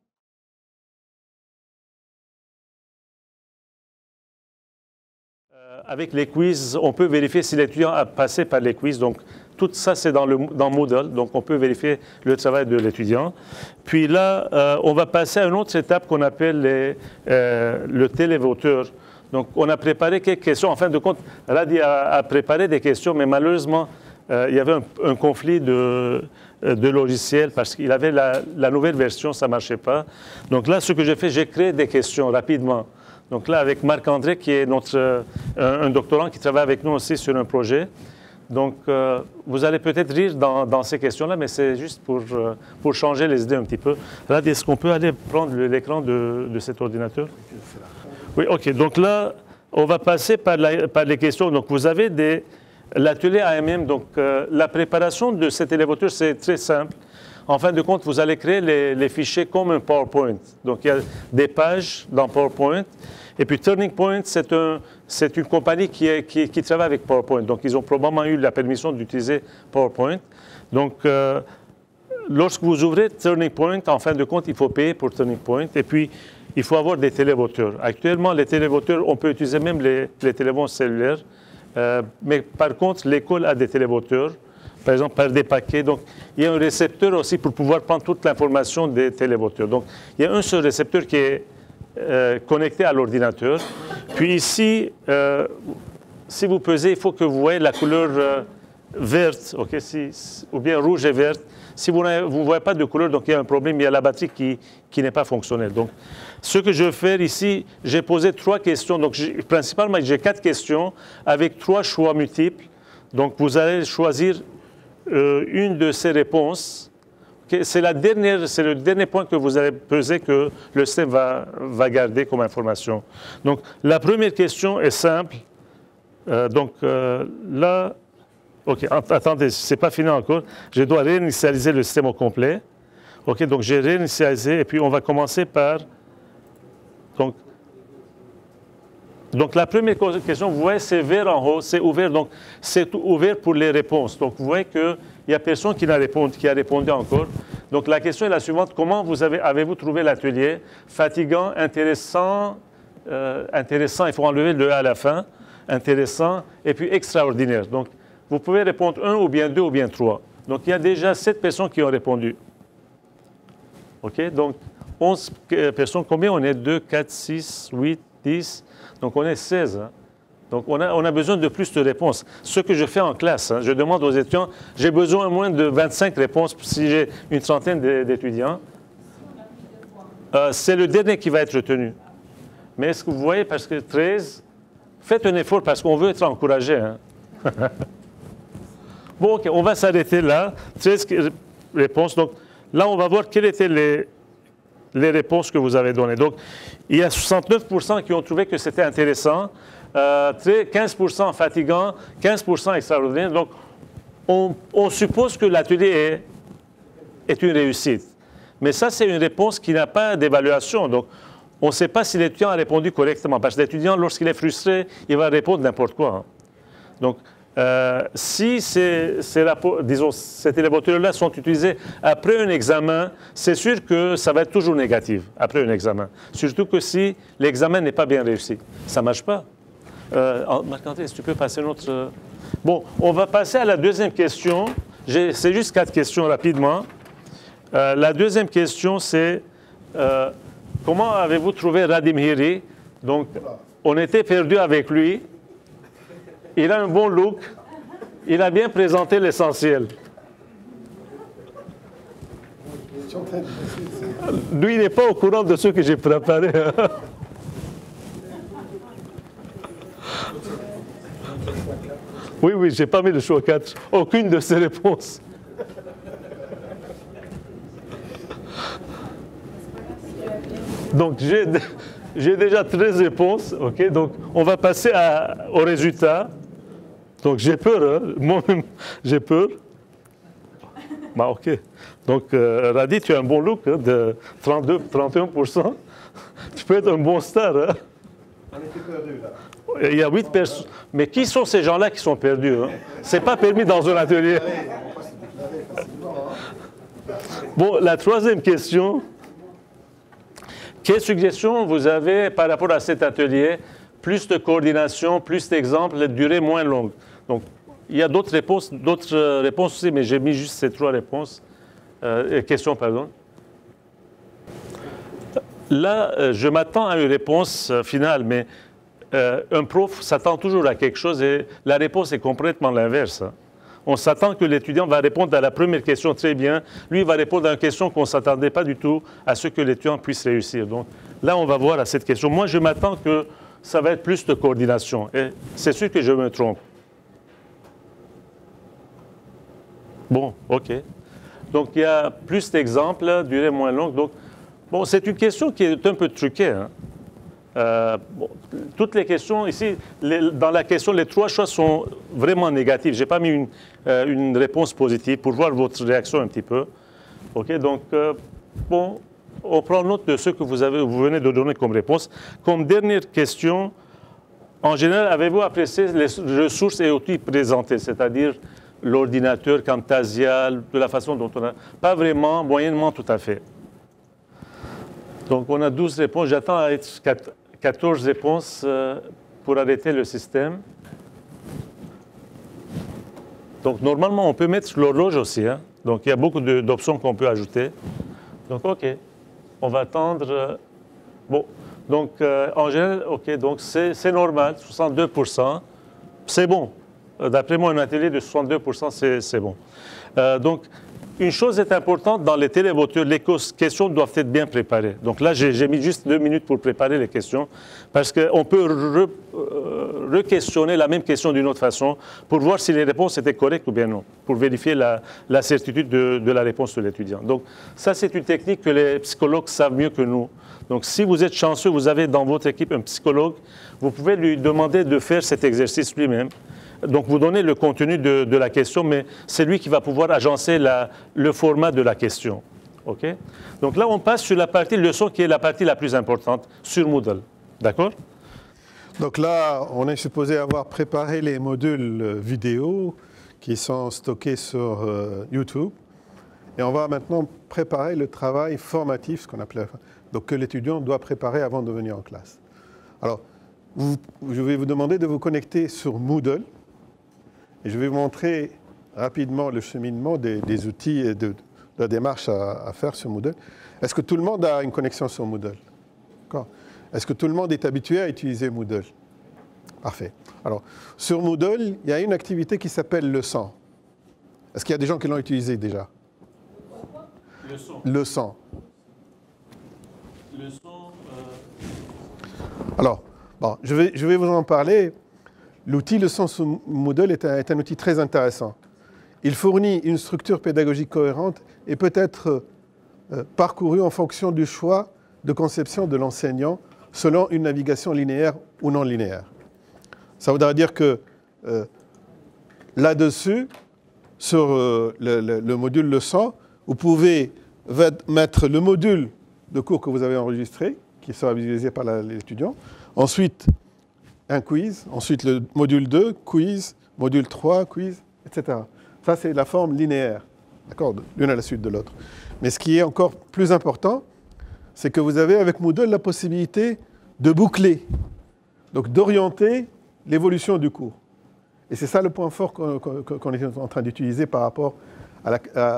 Avec les quiz, on peut vérifier si l'étudiant a passé par les quiz. Donc, tout ça, c'est dans Moodle. Donc, on peut vérifier le travail de l'étudiant. Puis là, on va passer à une autre étape qu'on appelle le télévoteur. Donc, on a préparé quelques questions. En fin de compte, Radi a préparé des questions, mais malheureusement, il y avait un conflit de logiciel parce qu'il avait la nouvelle version, ça ne marchait pas. Donc là, ce que j'ai fait, j'ai créé des questions rapidement. Donc là, avec Marc-André, qui est un doctorant qui travaille avec nous aussi sur un projet. Donc, vous allez peut-être rire dans ces questions-là, mais c'est juste pour changer les idées un petit peu. Radi, est-ce qu'on peut aller prendre l'écran de cet ordinateur? Oui, OK. Donc là, on va passer par les questions. Donc, vous avez l'atelier AMM. Donc, la préparation de cet élévateur, c'est très simple. En fin de compte, vous allez créer les fichiers comme un PowerPoint. Donc, il y a des pages dans PowerPoint. Et puis, Turning Point, c'est une compagnie qui travaille avec PowerPoint. Donc, ils ont probablement eu la permission d'utiliser PowerPoint. Donc, lorsque vous ouvrez Turning Point, en fin de compte, il faut payer pour Turning Point. Et puis, il faut avoir des télévoteurs. Actuellement, les télévoteurs, on peut utiliser même les téléphones cellulaires. Mais par contre, l'école a des télévoteurs, par exemple par des paquets. Donc, il y a un récepteur aussi pour pouvoir prendre toute l'information des télévoteurs. Donc, il y a un seul récepteur qui est connecté à l'ordinateur. Puis ici, si vous pesez, il faut que vous voyez la couleur verte, okay, ou bien rouge et verte. Si vous ne voyez pas de couleur, donc il y a un problème, il y a la batterie qui n'est pas fonctionnelle. Donc, ce que je vais faire ici, j'ai posé 3 questions. Donc, principalement, j'ai 4 questions avec 3 choix multiples. Donc, vous allez choisir une de ces réponses. Okay? C'est le dernier point que vous allez peser que le système va garder comme information. Donc, la première question est simple. Là... OK, attendez, ce n'est pas fini encore. Je dois réinitialiser le système au complet. OK, donc j'ai réinitialisé et puis on va commencer par... Donc la première question, vous voyez, c'est vert en haut, c'est ouvert. Donc c'est ouvert pour les réponses. Donc vous voyez qu'il n'y a personne qui a répondu encore. Donc la question est la suivante. Comment avez-vous trouvé l'atelier? Fatigant, intéressant, il faut enlever le « à la fin », intéressant, et puis extraordinaire. Donc, vous pouvez répondre 1 ou bien 2 ou bien 3. Donc, il y a déjà 7 personnes qui ont répondu. OK? Donc, 11 personnes. Combien on est? 2, 4, 6, 8, 10. Donc, on est 16. Hein? Donc, on a besoin de plus de réponses. Ce que je fais en classe, hein, je demande aux étudiants, j'ai besoin au moins de 25 réponses si j'ai une trentaine d'étudiants. C'est le dernier qui va être retenu. Mais est-ce que vous voyez, parce que 13, faites un effort parce qu'on veut être encouragé. Hein? Bon, OK, on va s'arrêter là. 13 réponses. Donc, là, on va voir quelles étaient les réponses que vous avez données. Donc, il y a 69% qui ont trouvé que c'était intéressant, 15% fatigant, 15% extraordinaire. Donc, on suppose que l'atelier est une réussite. Mais ça, c'est une réponse qui n'a pas d'évaluation. Donc, on ne sait pas si l'étudiant a répondu correctement. Parce que l'étudiant, lorsqu'il est frustré, il va répondre n'importe quoi. Hein. Donc, Si disons, ces télévoitures-là sont utilisées après un examen, c'est sûr que ça va être toujours négatif après un examen. Surtout que si l'examen n'est pas bien réussi. Ça ne marche pas. Marc-André, est-ce que tu peux passer notre... Bon, on va passer à la deuxième question. C'est juste 4 questions rapidement. La deuxième question, c'est comment avez-vous trouvé Radim Hiri? Donc, on était perdu avec lui. Il a un bon look. Il a bien présenté l'essentiel. Lui, il n'est pas au courant de ce que j'ai préparé. Oui, oui, je n'ai pas mis le choix 4. Aucune de ces réponses. Donc, j'ai déjà 13 réponses. OK, donc, on va passer au résultat. Donc, j'ai peur. Hein? Moi-même, j'ai peur. Bah, OK. Donc, Radi, tu as un bon look hein, de 31%. Tu peux être un bon star. Hein? On était perdus, là. Il y a 8 personnes. Mais qui sont ces gens-là qui sont perdus hein? Ce n'est pas permis dans un atelier. Bon, la troisième question. Quelles suggestions vous avez par rapport à cet atelier? Plus de coordination, plus d'exemples, la durée moins longue. Donc, il y a d'autres réponses aussi, mais j'ai mis juste ces 3 réponses. Questions, pardon. Là, je m'attends à une réponse finale, mais un prof s'attend toujours à quelque chose et la réponse est complètement l'inverse. Hein. On s'attend que l'étudiant va répondre à la première question très bien. Lui, il va répondre à une question qu'on ne s'attendait pas du tout à ce que l'étudiant puisse réussir. Donc là, on va voir à cette question. Moi, je m'attends que ça va être plus de coordination. Et c'est sûr que je me trompe. Bon, OK. Donc, il y a plus d'exemples, durée moins longue. Donc, bon, c'est une question qui est un peu truquée. Hein. Bon, toutes les questions ici, dans la question, les 3 choix sont vraiment négatifs. Je n'ai pas mis une réponse positive pour voir votre réaction un petit peu. OK, donc, bon, on prend note de ce que vous venez de donner comme réponse. Comme dernière question, en général, avez-vous apprécié les ressources et outils présentés, c'est-à-dire l'ordinateur, Camtasia, de la façon dont on a... Pas vraiment, moyennement, tout à fait. Donc, on a 12 réponses. J'attends à être 14 réponses pour arrêter le système. Donc, normalement, on peut mettre l'horloge aussi. Hein. Donc, il y a beaucoup d'options qu'on peut ajouter. Donc, OK. On va attendre. Bon. Donc, en général, OK. Donc, c'est normal. 62%. C'est bon. D'après moi, un atelier de 62%, c'est bon. Donc, une chose est importante dans les télévoitures, les questions doivent être bien préparées. Donc là, j'ai mis juste 2 minutes pour préparer les questions, parce qu'on peut re-questionner la même question d'une autre façon pour voir si les réponses étaient correctes ou bien non, pour vérifier la certitude de la réponse de l'étudiant. Donc ça, c'est une technique que les psychologues savent mieux que nous. Donc si vous êtes chanceux, vous avez dans votre équipe un psychologue, vous pouvez lui demander de faire cet exercice lui-même. Donc, vous donnez le contenu de la question, mais c'est lui qui va pouvoir agencer le format de la question. OK? Donc là, on passe sur la partie leçon qui est la partie la plus importante sur Moodle. D'accord? Donc là, on est supposé avoir préparé les modules vidéo qui sont stockés sur YouTube. Et on va maintenant préparer le travail formatif, ce qu'on appelle, donc que l'étudiant doit préparer avant de venir en classe. Alors, je vais vous demander de vous connecter sur Moodle. Et je vais vous montrer rapidement le cheminement des outils et de la démarche à faire sur Moodle. Est-ce que tout le monde a une connexion sur Moodle? Est-ce que tout le monde est habitué à utiliser Moodle? Parfait. Alors, sur Moodle, il y a une activité qui s'appelle Leçon. Est-ce qu'il y a des gens qui l'ont utilisé déjà? Leçon. Alors, bon, je vais vous en parler. L'outil Leçon sous Moodle est un outil très intéressant. Il fournit une structure pédagogique cohérente et peut être parcouru en fonction du choix de conception de l'enseignant selon une navigation linéaire ou non linéaire. Ça voudra dire que là-dessus, sur le module Leçon, vous pouvez mettre le module de cours que vous avez enregistré, qui sera visualisé par l'étudiant. Ensuite, un quiz. Ensuite, le module 2, quiz. module 3, quiz, etc. Ça, c'est la forme linéaire, d'accord, l'une à la suite de l'autre. Mais ce qui est encore plus important, c'est que vous avez avec Moodle la possibilité de boucler, donc d'orienter l'évolution du cours. Et c'est ça le point fort qu'on est en train d'utiliser par rapport à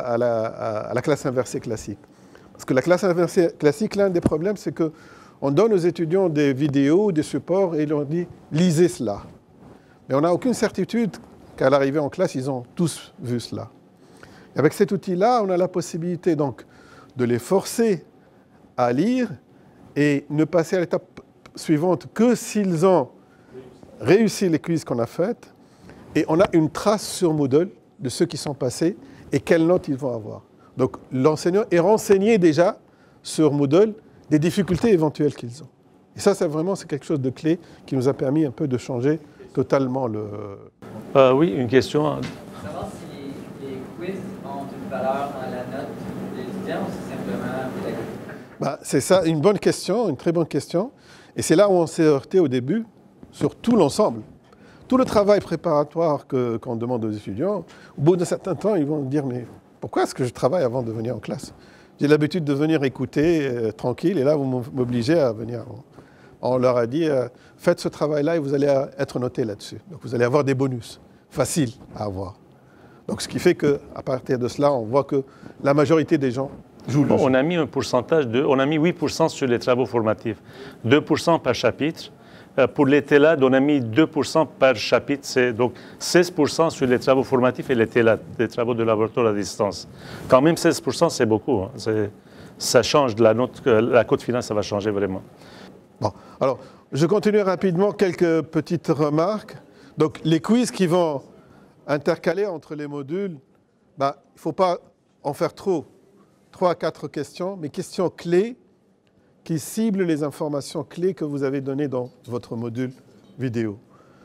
la classe inversée classique. Parce que la classe inversée classique, l'un des problèmes, c'est qu'on donne aux étudiants des vidéos, des supports, et ils leur dit « lisez cela ». Mais on n'a aucune certitude qu'à l'arrivée en classe, ils ont tous vu cela. Et avec cet outil-là, on a la possibilité donc de les forcer à lire et ne passer à l'étape suivante que s'ils ont réussi les quiz qu'on a faites. Et on a une trace sur Moodle de ceux qui sont passés et quelles notes ils vont avoir. Donc l'enseignant est renseigné déjà sur Moodle des difficultés éventuelles qu'ils ont. Et ça, c'est quelque chose de clé qui nous a permis un peu de changer totalement le... Oui, une question. Savoir si les quiz ont une valeur dans la note de l'étudiant ou c'est simplement pédagogique? C'est ça, une bonne question, une très bonne question. Et c'est là où on s'est heurté au début sur tout l'ensemble. Tout le travail préparatoire qu'on demande aux étudiants, au bout d'un certain temps, ils vont dire « Mais pourquoi est-ce que je travaille avant de venir en classe? J'ai l'habitude de venir écouter tranquille, et là, vous m'obligez à venir. » On leur a dit « Faites ce travail-là et vous allez être noté là-dessus. Donc vous allez avoir des bonus, faciles à avoir. » Donc ce qui fait qu'à partir de cela, on voit que la majorité des gens jouent le jeu. On a mis un pourcentage on a mis 8% sur les travaux formatifs, 2% par chapitre. Pour les TELAD, on a mis 2% par chapitre, c'est donc 16% sur les travaux formatifs et les TELAD, les travaux de laboratoire à distance. Quand même 16%, c'est beaucoup. Hein. Ça change, la cote finale, ça va changer vraiment. Bon, alors, je continue rapidement quelques petites remarques. Donc, les quiz qui vont intercaler entre les modules, il ne faut pas en faire trop. 3 à 4 questions, mais questions clés qui ciblent les informations clés que vous avez données dans votre module vidéo.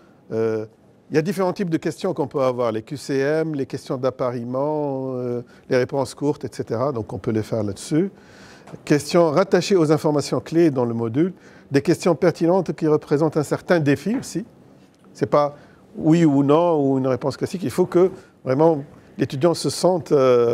Il y a différents types de questions qu'on peut avoir, les QCM, les questions d'appariement, les réponses courtes, etc. Donc on peut les faire là-dessus. Questions rattachées aux informations clés dans le module, des questions pertinentes qui représentent un certain défi aussi. Ce n'est pas oui ou non ou une réponse classique, il faut que vraiment l'étudiant se sente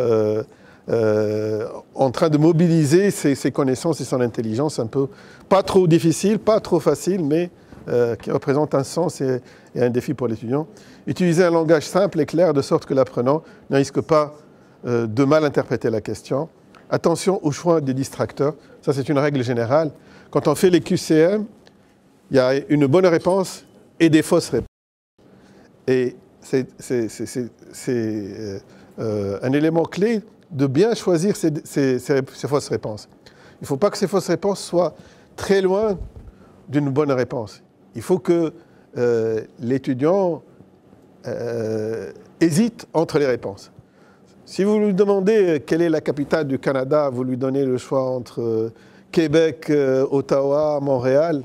en train de mobiliser ses connaissances et son intelligence un peu, pas trop difficile, pas trop facile, mais qui représente un sens et un défi pour l'étudiant. Utiliser un langage simple et clair de sorte que l'apprenant ne risque pas de mal interpréter la question. Attention au choix des distracteurs, ça c'est une règle générale. Quand on fait les QCM, il y a une bonne réponse et des fausses réponses. Et c'est un élément clé de bien choisir ces fausses réponses. Il ne faut pas que ces fausses réponses soient très loin d'une bonne réponse. Il faut que l'étudiant hésite entre les réponses. Si vous lui demandez quelle est la capitale du Canada, vous lui donnez le choix entre Québec, Ottawa, Montréal,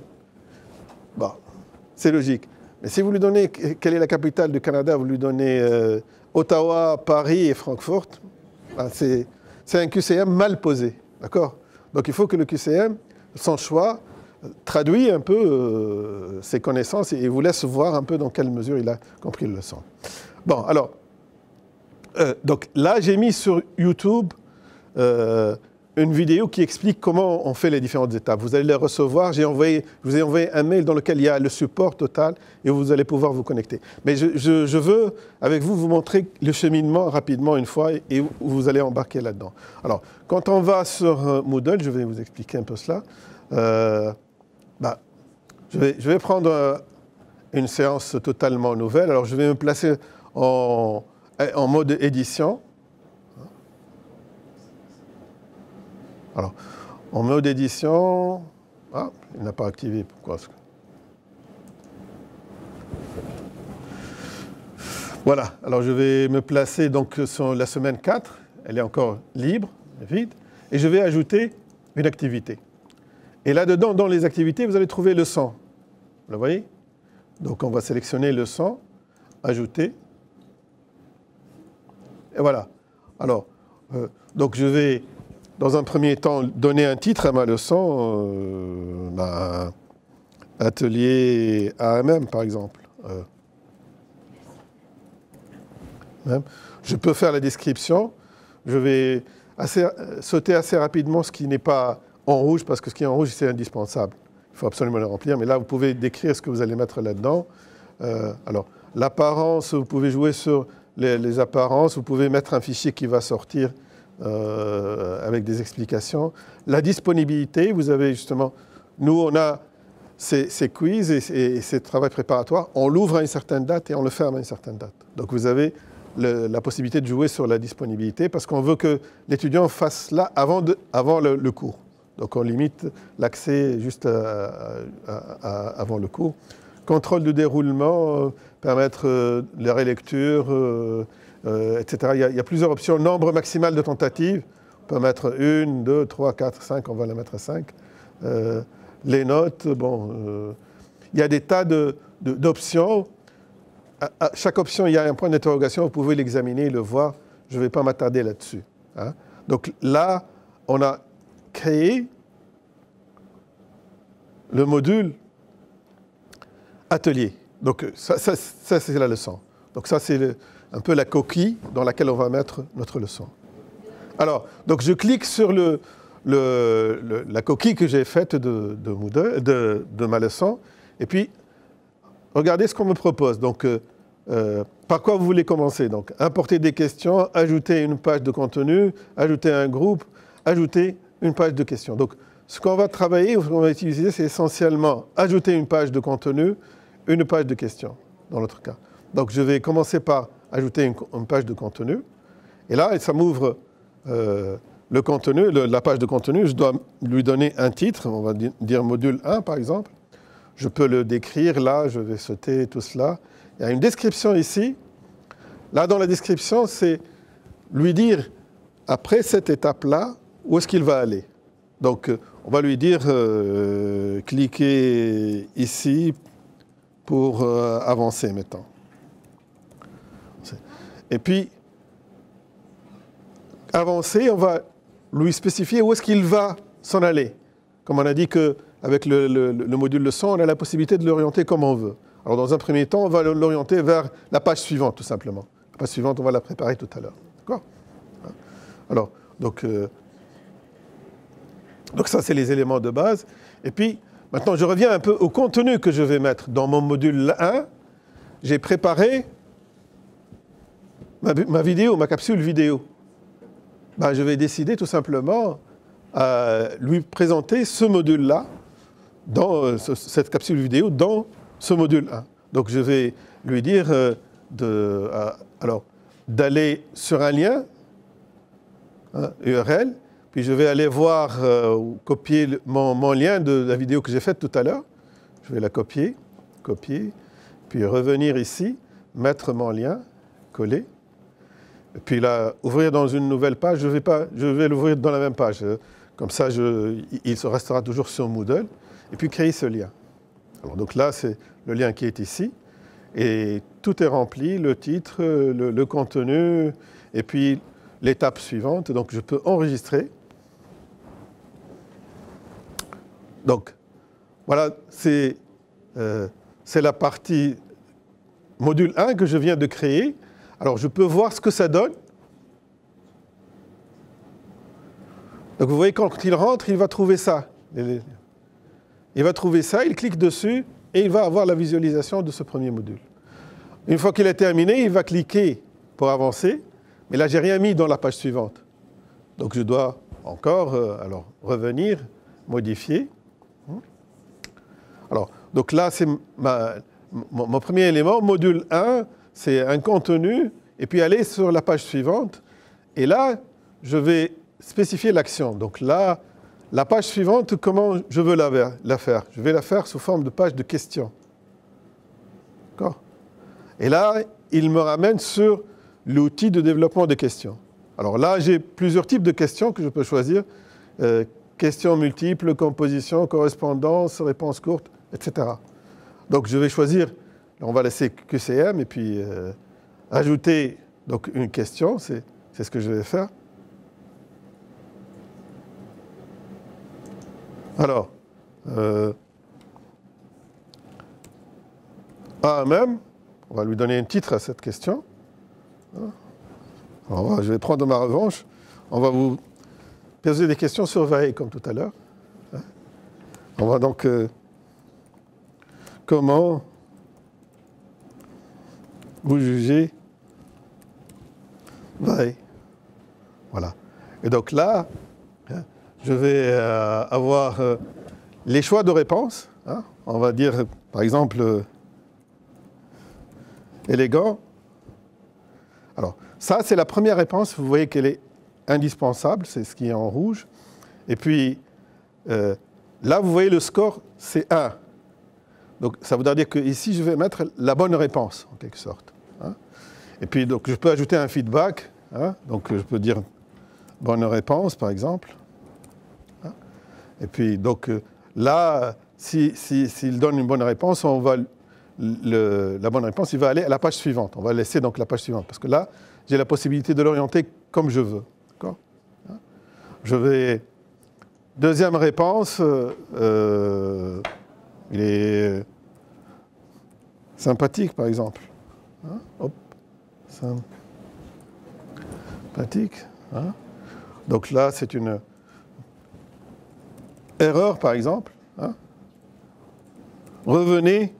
c'est logique. Mais si vous lui donnez quelle est la capitale du Canada, vous lui donnez Ottawa, Paris et Francfort, c'est un QCM mal posé, d'accord? Donc il faut que le QCM, son choix, traduit un peu ses connaissances et vous laisse voir un peu dans quelle mesure il a compris le leçon. Bon, alors, donc là j'ai mis sur YouTube une vidéo qui explique comment on fait les différentes étapes. Vous allez les recevoir, je vous ai envoyé un mail dans lequel il y a le support total et vous allez pouvoir vous connecter. Mais je veux, avec vous montrer le cheminement rapidement une fois et vous allez embarquer là-dedans. Alors, quand on va sur Moodle, je vais vous expliquer un peu cela. Je vais prendre une séance totalement nouvelle. Alors, je vais me placer en mode édition. Alors, en mode édition, il n'a pas activé, pourquoi? Voilà, alors je vais me placer donc sur la semaine 4, elle est encore libre, vide, et je vais ajouter une activité. Et là-dedans, dans les activités, vous allez trouver leçon. Vous le voyez? Donc on va sélectionner leçon, ajouter, et voilà. Alors, donc je vais... Dans un premier temps, donner un titre à ma leçon, atelier AMM par exemple. même. Je peux faire la description. Je vais sauter assez rapidement ce qui n'est pas en rouge, parce que ce qui est en rouge, c'est indispensable. Il faut absolument le remplir. Mais là, vous pouvez décrire ce que vous allez mettre là-dedans. Alors, l'apparence, vous pouvez jouer sur les apparences. Vous pouvez mettre un fichier qui va sortir avec des explications. La disponibilité, vous avez justement... Nous, on a ces quiz et ces travaux préparatoires. On l'ouvre à une certaine date et on le ferme à une certaine date. Donc, vous avez la possibilité de jouer sur la disponibilité parce qu'on veut que l'étudiant fasse là avant le cours. Donc, on limite l'accès juste avant le cours. Contrôle de déroulement, permettre la relecture, etc. Il y a plusieurs options. Nombre maximal de tentatives. On peut mettre 1, 2, 3, 4, 5. On va la mettre à 5. Les notes, bon. Il y a des tas d'options. À chaque option, il y a un point d'interrogation. Vous pouvez l'examiner, le voir. Je ne vais pas m'attarder là-dessus. Hein. Donc là, on a créé le module atelier. Donc ça c'est la leçon. Donc ça, c'est un peu la coquille dans laquelle on va mettre notre leçon. Alors, donc je clique sur la coquille que j'ai faite de ma leçon. Et puis, regardez ce qu'on me propose. Donc, par quoi vous voulez commencer? Donc, importer des questions, ajouter une page de contenu, ajouter un groupe, ajouter une page de questions. Donc, ce qu'on va travailler, ce qu'on va utiliser, c'est essentiellement ajouter une page de contenu, une page de questions, dans notre cas. Donc, je vais commencer par ajouter une page de contenu. Et là, ça m'ouvre le contenu, la page de contenu. Je dois lui donner un titre. On va dire module 1, par exemple. Je peux le décrire. Là, je vais sauter tout cela. Il y a une description ici. Là, dans la description, c'est lui dire, après cette étape-là, où est-ce qu'il va aller. Donc, on va lui dire, cliquez ici pour avancer, mettons. Et puis, avancer, on va lui spécifier où est-ce qu'il va s'en aller. Comme on a dit qu'avec le module leçon, on a la possibilité de l'orienter comme on veut. Alors, dans un premier temps, on va l'orienter vers la page suivante, tout simplement. La page suivante, on va la préparer tout à l'heure. D'accord? Alors, donc ça, c'est les éléments de base. Et puis, maintenant, je reviens un peu au contenu que je vais mettre. Dans mon module 1, j'ai préparé ma vidéo, ma capsule vidéo. Ben, je vais décider tout simplement à lui présenter ce module-là, dans cette capsule vidéo, dans ce module 1. Donc, je vais lui dire d'aller sur un lien, URL, puis je vais aller voir ou copier mon lien de la vidéo que j'ai faite tout à l'heure. Je vais la copier, puis revenir ici, mettre mon lien, coller. Et puis là, ouvrir dans une nouvelle page, je vais l'ouvrir dans la même page. Comme ça, il restera toujours sur Moodle. Et puis créer ce lien. Alors, donc là, c'est le lien qui est ici. Et tout est rempli, le titre, le contenu, et puis l'étape suivante. Donc, je peux enregistrer. Donc, voilà, c'est la partie module 1 que je viens de créer. Alors, je peux voir ce que ça donne. Donc, vous voyez, quand il rentre, il va trouver ça. Il va trouver ça, il clique dessus et il va avoir la visualisation de ce premier module. Une fois qu'il est terminé, il va cliquer pour avancer. Mais là, je n'ai rien mis dans la page suivante. Donc, je dois encore revenir, modifier. Alors, donc là, c'est mon premier élément. Module 1, c'est un contenu. Et puis, aller sur la page suivante. Et là, je vais spécifier l'action. Donc là, la page suivante, comment je veux la faire? Je vais la faire sous forme de page de questions. D'accord? Et là, il me ramène sur l'outil de développement de questions. Alors là, j'ai plusieurs types de questions que je peux choisir. Questions multiples, composition, correspondance, réponses courtes, etc. Donc je vais choisir, on va laisser QCM et puis ajouter donc, une question, c'est ce que je vais faire. Alors, A même, on va lui donner un titre à cette question. Alors, je vais prendre ma revanche. On va vous poser des questions sur Vae, comme tout à l'heure. On va donc... comment vous jugez Vae? Voilà. Et donc là, je vais avoir les choix de réponse. On va dire, par exemple, élégant. Alors, ça, c'est la première réponse. Vous voyez qu'elle est indispensable. C'est ce qui est en rouge. Et puis, là, vous voyez le score, c'est 1. Donc, ça voudra dire que ici, je vais mettre la bonne réponse, en quelque sorte. Et puis, donc, je peux ajouter un feedback. Donc, je peux dire bonne réponse, par exemple. Et puis, donc, là, s'il donne une bonne réponse, on va la bonne réponse, il va aller à la page suivante. On va laisser donc la page suivante. Parce que là, j'ai la possibilité de l'orienter comme je veux. D'accord ? Je vais... Deuxième réponse, il est sympathique, par exemple. Hop. Sympathique. Donc là, c'est une erreur, par exemple. Revenez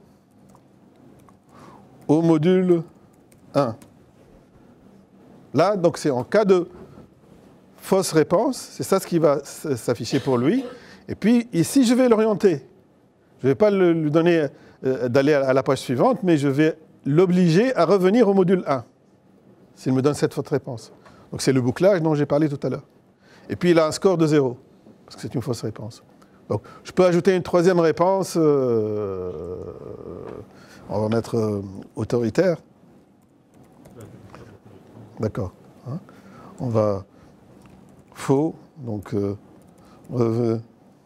au module 1. Là, donc c'est en cas de fausse réponse, c'est ça ce qui va s'afficher pour lui. Et puis ici, je vais l'orienter. Je ne vais pas lui donner d'aller à la page suivante, mais je vais l'obliger à revenir au module 1, s'il me donne cette fausse réponse. Donc c'est le bouclage dont j'ai parlé tout à l'heure. Et puis il a un score de 0, parce que c'est une fausse réponse. Donc je peux ajouter une troisième réponse, on va mettre autoritaire. D'accord. On va faux, donc revenir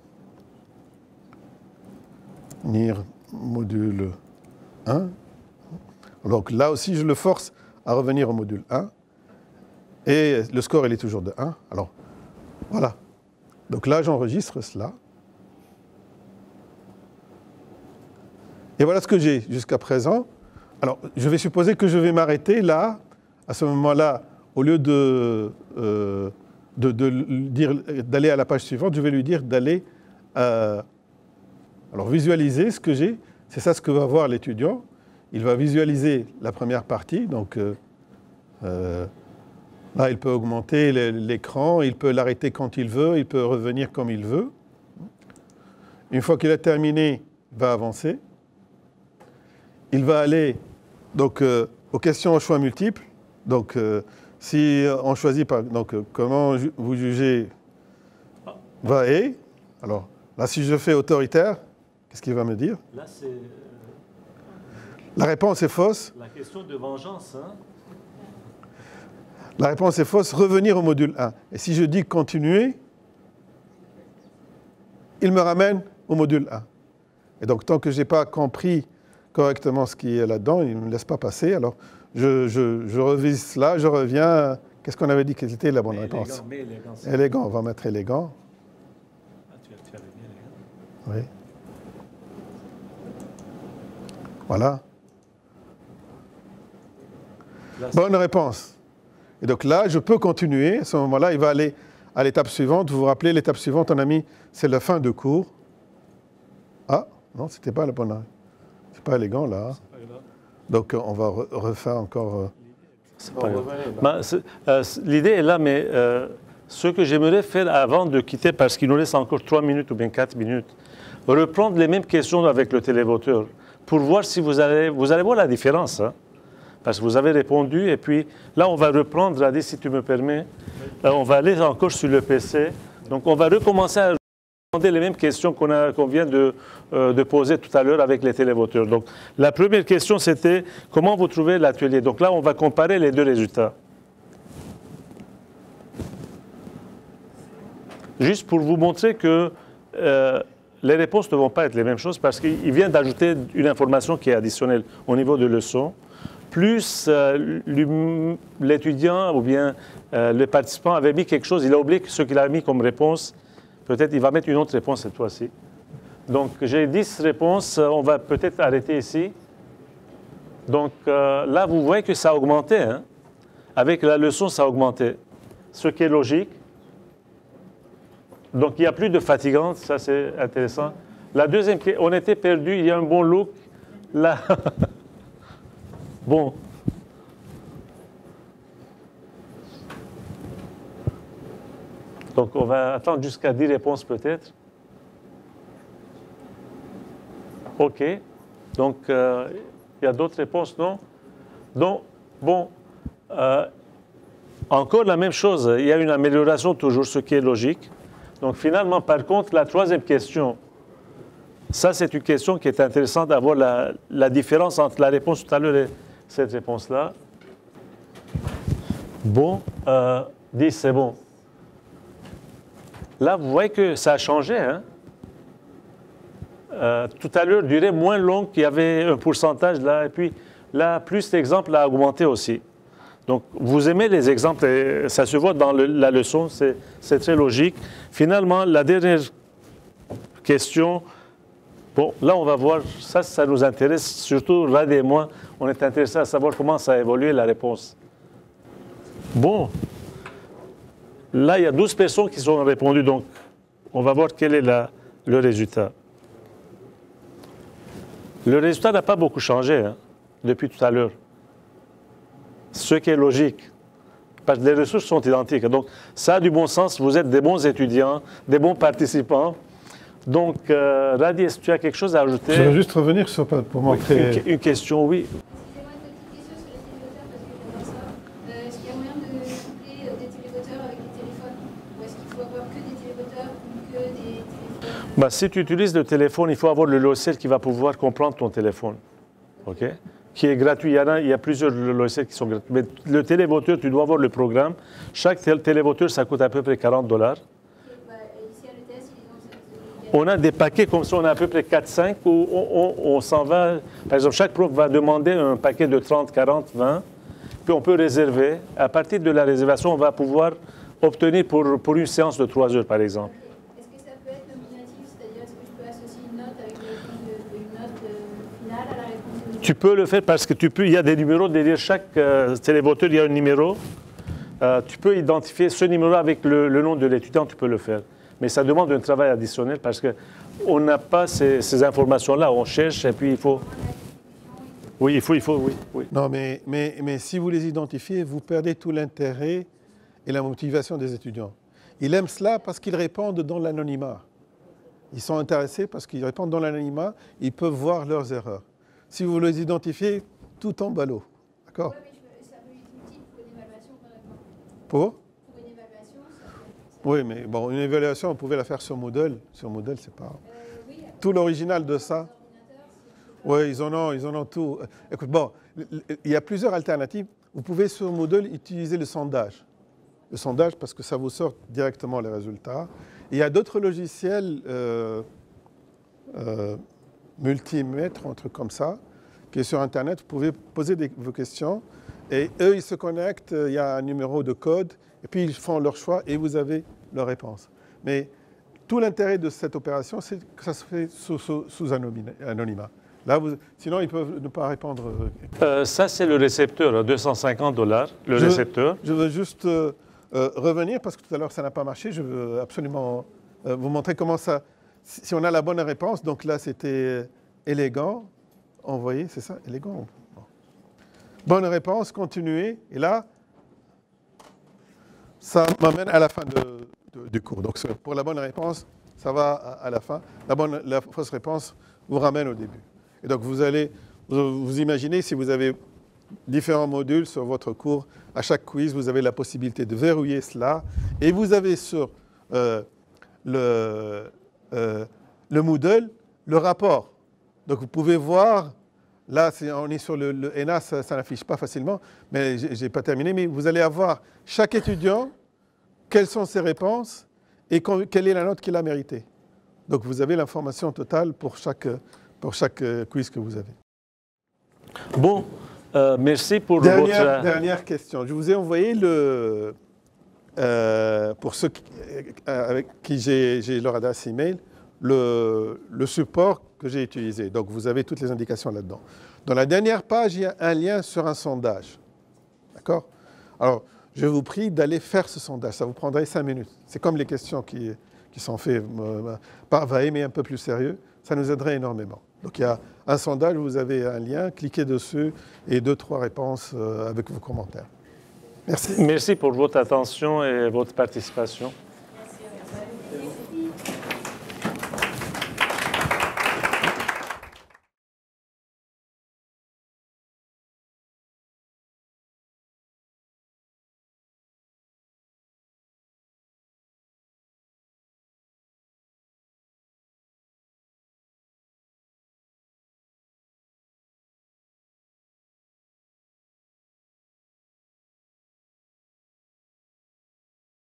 module 1. Donc là aussi, je le force à revenir au module 1. Et le score, il est toujours de 1. Alors, voilà. Donc là, j'enregistre cela. Et voilà ce que j'ai jusqu'à présent. Alors, je vais supposer que je vais m'arrêter là. À ce moment-là, au lieu d'aller à la page suivante, je vais lui dire d'aller alors visualiser ce que j'ai. C'est ça ce que va voir l'étudiant. Il va visualiser la première partie. Donc là, il peut augmenter l'écran, il peut l'arrêter quand il veut, il peut revenir comme il veut. Une fois qu'il a terminé, il va avancer. Il va aller donc, aux questions au choix multiples. Donc, si on choisit par comment vous jugez Vae, alors là, si je fais autoritaire, qu'est-ce qu'il va me dire? Là, c'est... La réponse est fausse. La question de vengeance, hein? La réponse est fausse, revenir au module 1. Et si je dis continuer, il me ramène au module 1. Et donc, tant que je n'ai pas compris correctement ce qui est là-dedans, il ne me laisse pas passer. Alors, je revise cela, je reviens. Qu'est-ce qu'on avait dit que c'était la bonne réponse? Élégant. Élégant, on va mettre élégant. Ah, tu avais bien élégant. Oui. Voilà. Là, bonne réponse. Et donc là, je peux continuer. À ce moment-là, il va aller à l'étape suivante. Vous vous rappelez, l'étape suivante, on a mis, c'est la fin de cours. Ah, non, ce n'était pas la bonne. C'est pas élégant, là. Donc, on va refaire encore... L'idée est là, mais ce que j'aimerais faire avant de quitter, parce qu'il nous reste encore 3 minutes ou bien 4 minutes, reprendre les mêmes questions avec le télévoteur pour voir si vous allez voir la différence. Hein? Parce que vous avez répondu, et puis là, on va reprendre, Adi, si tu me permets. On va aller encore sur le PC. Donc, on va recommencer à demander les mêmes questions qu'on vient de poser tout à l'heure avec les télévoteurs. Donc, la première question, c'était comment vous trouvez l'atelier. Donc là, on va comparer les deux résultats. Juste pour vous montrer que les réponses ne vont pas être les mêmes choses parce qu'il vient d'ajouter une information qui est additionnelle au niveau de leçon. Plus l'étudiant ou bien le participant avait mis quelque chose, il a oublié ce qu'il a mis comme réponse. Peut-être il va mettre une autre réponse cette fois-ci. Donc, j'ai 10 réponses. On va peut-être arrêter ici. Donc, là, vous voyez que ça a augmenté. Hein? avec la leçon, ça a augmenté. Ce qui est logique. Donc, il n'y a plus de fatigante, ça c'est intéressant. La deuxième, on était perdu, il y a un bon look. Là, bon. Donc, on va attendre jusqu'à 10 réponses peut-être. OK. Donc, il y a d'autres réponses, non? Donc, bon, encore la même chose. Il y a une amélioration toujours, ce qui est logique. Donc, finalement, par contre, la troisième question, ça, c'est une question qui est intéressante d'avoir la différence entre la réponse tout à l'heure et cette réponse-là. Bon, 10, c'est bon. Là, vous voyez que ça a changé, hein? Tout à l'heure, durée moins longue, il y avait un pourcentage là, et puis là, plus l'exemple a augmenté aussi. Donc, vous aimez les exemples, et ça se voit dans la leçon, c'est très logique. Finalement, la dernière question, bon, là, on va voir, ça nous intéresse, surtout Rad et moi, on est intéressés à savoir comment ça a évolué, la réponse. Bon, là, il y a 12 personnes qui sont répondues, donc on va voir quel est le résultat. Le résultat n'a pas beaucoup changé hein, depuis tout à l'heure. Ce qui est logique, parce que les ressources sont identiques. Donc, ça a du bon sens. Vous êtes des bons étudiants, des bons participants. Donc, Radi, est-ce que tu as quelque chose à ajouter? Je vais juste revenir sur, pour montrer... Une question, oui. Excusez-moi, une petite question sur les télévoteurs, parce que j'adore ça. Est-ce qu'il y a moyen de coupler des télévoteurs avec des téléphones? Ou est-ce qu'il faut avoir que des télévoteurs ou que des téléphones? Bah, si tu utilises le téléphone, il faut avoir le logiciel qui va pouvoir comprendre ton téléphone. OK? Qui est gratuit. Il y a plusieurs logiciels qui sont gratuits. Mais le télévoteur, tu dois avoir le programme. Chaque télévoteur, ça coûte à peu près $40. Ici à l'ETS, On a des paquets comme ça, on a à peu près 4-5 où on s'en va. Par exemple, chaque prof va demander un paquet de 30, 40, 20. Puis on peut réserver. À partir de la réservation, on va pouvoir obtenir pour une séance de 3 heures, par exemple. Est-ce que ça peut être nominatif, c'est-à-dire est-ce que je peux associer une note avec une note finale à la réponse? Tu peux le faire parce que il y a des numéros derrière chaque télévoteur, il y a un numéro. Tu peux identifier ce numéro avec le nom de l'étudiant, tu peux le faire. Mais ça demande un travail additionnel parce qu'on n'a pas ces informations-là. On cherche et puis il faut... Oui, il faut, oui. Non, mais si vous les identifiez, vous perdez tout l'intérêt et la motivation des étudiants. Ils aiment cela parce qu'ils répondent dans l'anonymat. Ils sont intéressés parce qu'ils répondent dans l'anonymat, ils peuvent voir leurs erreurs. Si vous les identifiez, tout tombe à l'eau. D'accord? Oui, mais ça peut être utile pour une évaluation, par exemple. Pour Pour une évaluation, Oui, mais bon, une évaluation, on pouvait la faire sur Moodle. Sur Moodle, c'est pas... oui, Tout l'original de ça. Oui, ils en ont tout. Écoute, bon, il y a plusieurs alternatives. Vous pouvez sur Moodle utiliser le sondage. Le sondage parce que ça vous sort directement les résultats. Et il y a d'autres logiciels multimètres, un truc comme ça, qui est sur Internet. Vous pouvez poser vos questions et eux, ils se connectent. Il y a un numéro de code et puis ils font leur choix et vous avez leur réponse. Mais tout l'intérêt de cette opération, c'est que ça se fait sous anonymat. Là, sinon, ils peuvent ne pas répondre. Ça, c'est le récepteur, $250, récepteur. Je veux juste revenir, parce que tout à l'heure, ça n'a pas marché. Je veux absolument vous montrer comment ça... Si on a la bonne réponse, donc là, c'était élégant. Envoyer, c'est ça? Élégant? Bon. Bonne réponse, continuer. Et là, ça m'amène à la fin du cours. Donc, pour la bonne réponse, ça va à la fin. La fausse réponse vous ramène au début. Et donc, vous imaginez, si vous avez différents modules sur votre cours, à chaque quiz, vous avez la possibilité de verrouiller cela. Et vous avez sur le Moodle le rapport. Donc, vous pouvez voir, là, on est sur le ENA, ça n'affiche pas facilement, mais je n'ai pas terminé, mais vous allez avoir chaque étudiant, quelles sont ses réponses et quelle est la note qu'il a méritée. Donc, vous avez l'information totale pour chaque quiz que vous avez. Bon, merci pour votre... Dernière question. Je vous ai envoyé pour ceux avec qui j'ai leur adresse email, le support que j'ai utilisé. Donc, vous avez toutes les indications là-dedans. Dans la dernière page, il y a un lien sur un sondage. D'accord? Alors, je vous prie d'aller faire ce sondage. Ça vous prendrait 5 minutes. C'est comme les questions qui sont faites par VAE, mais un peu plus sérieux. Ça nous aiderait énormément. Donc, il y a un sondage, vous avez un lien, cliquez dessus et 2-3 réponses avec vos commentaires. Merci. Merci pour votre attention et votre participation.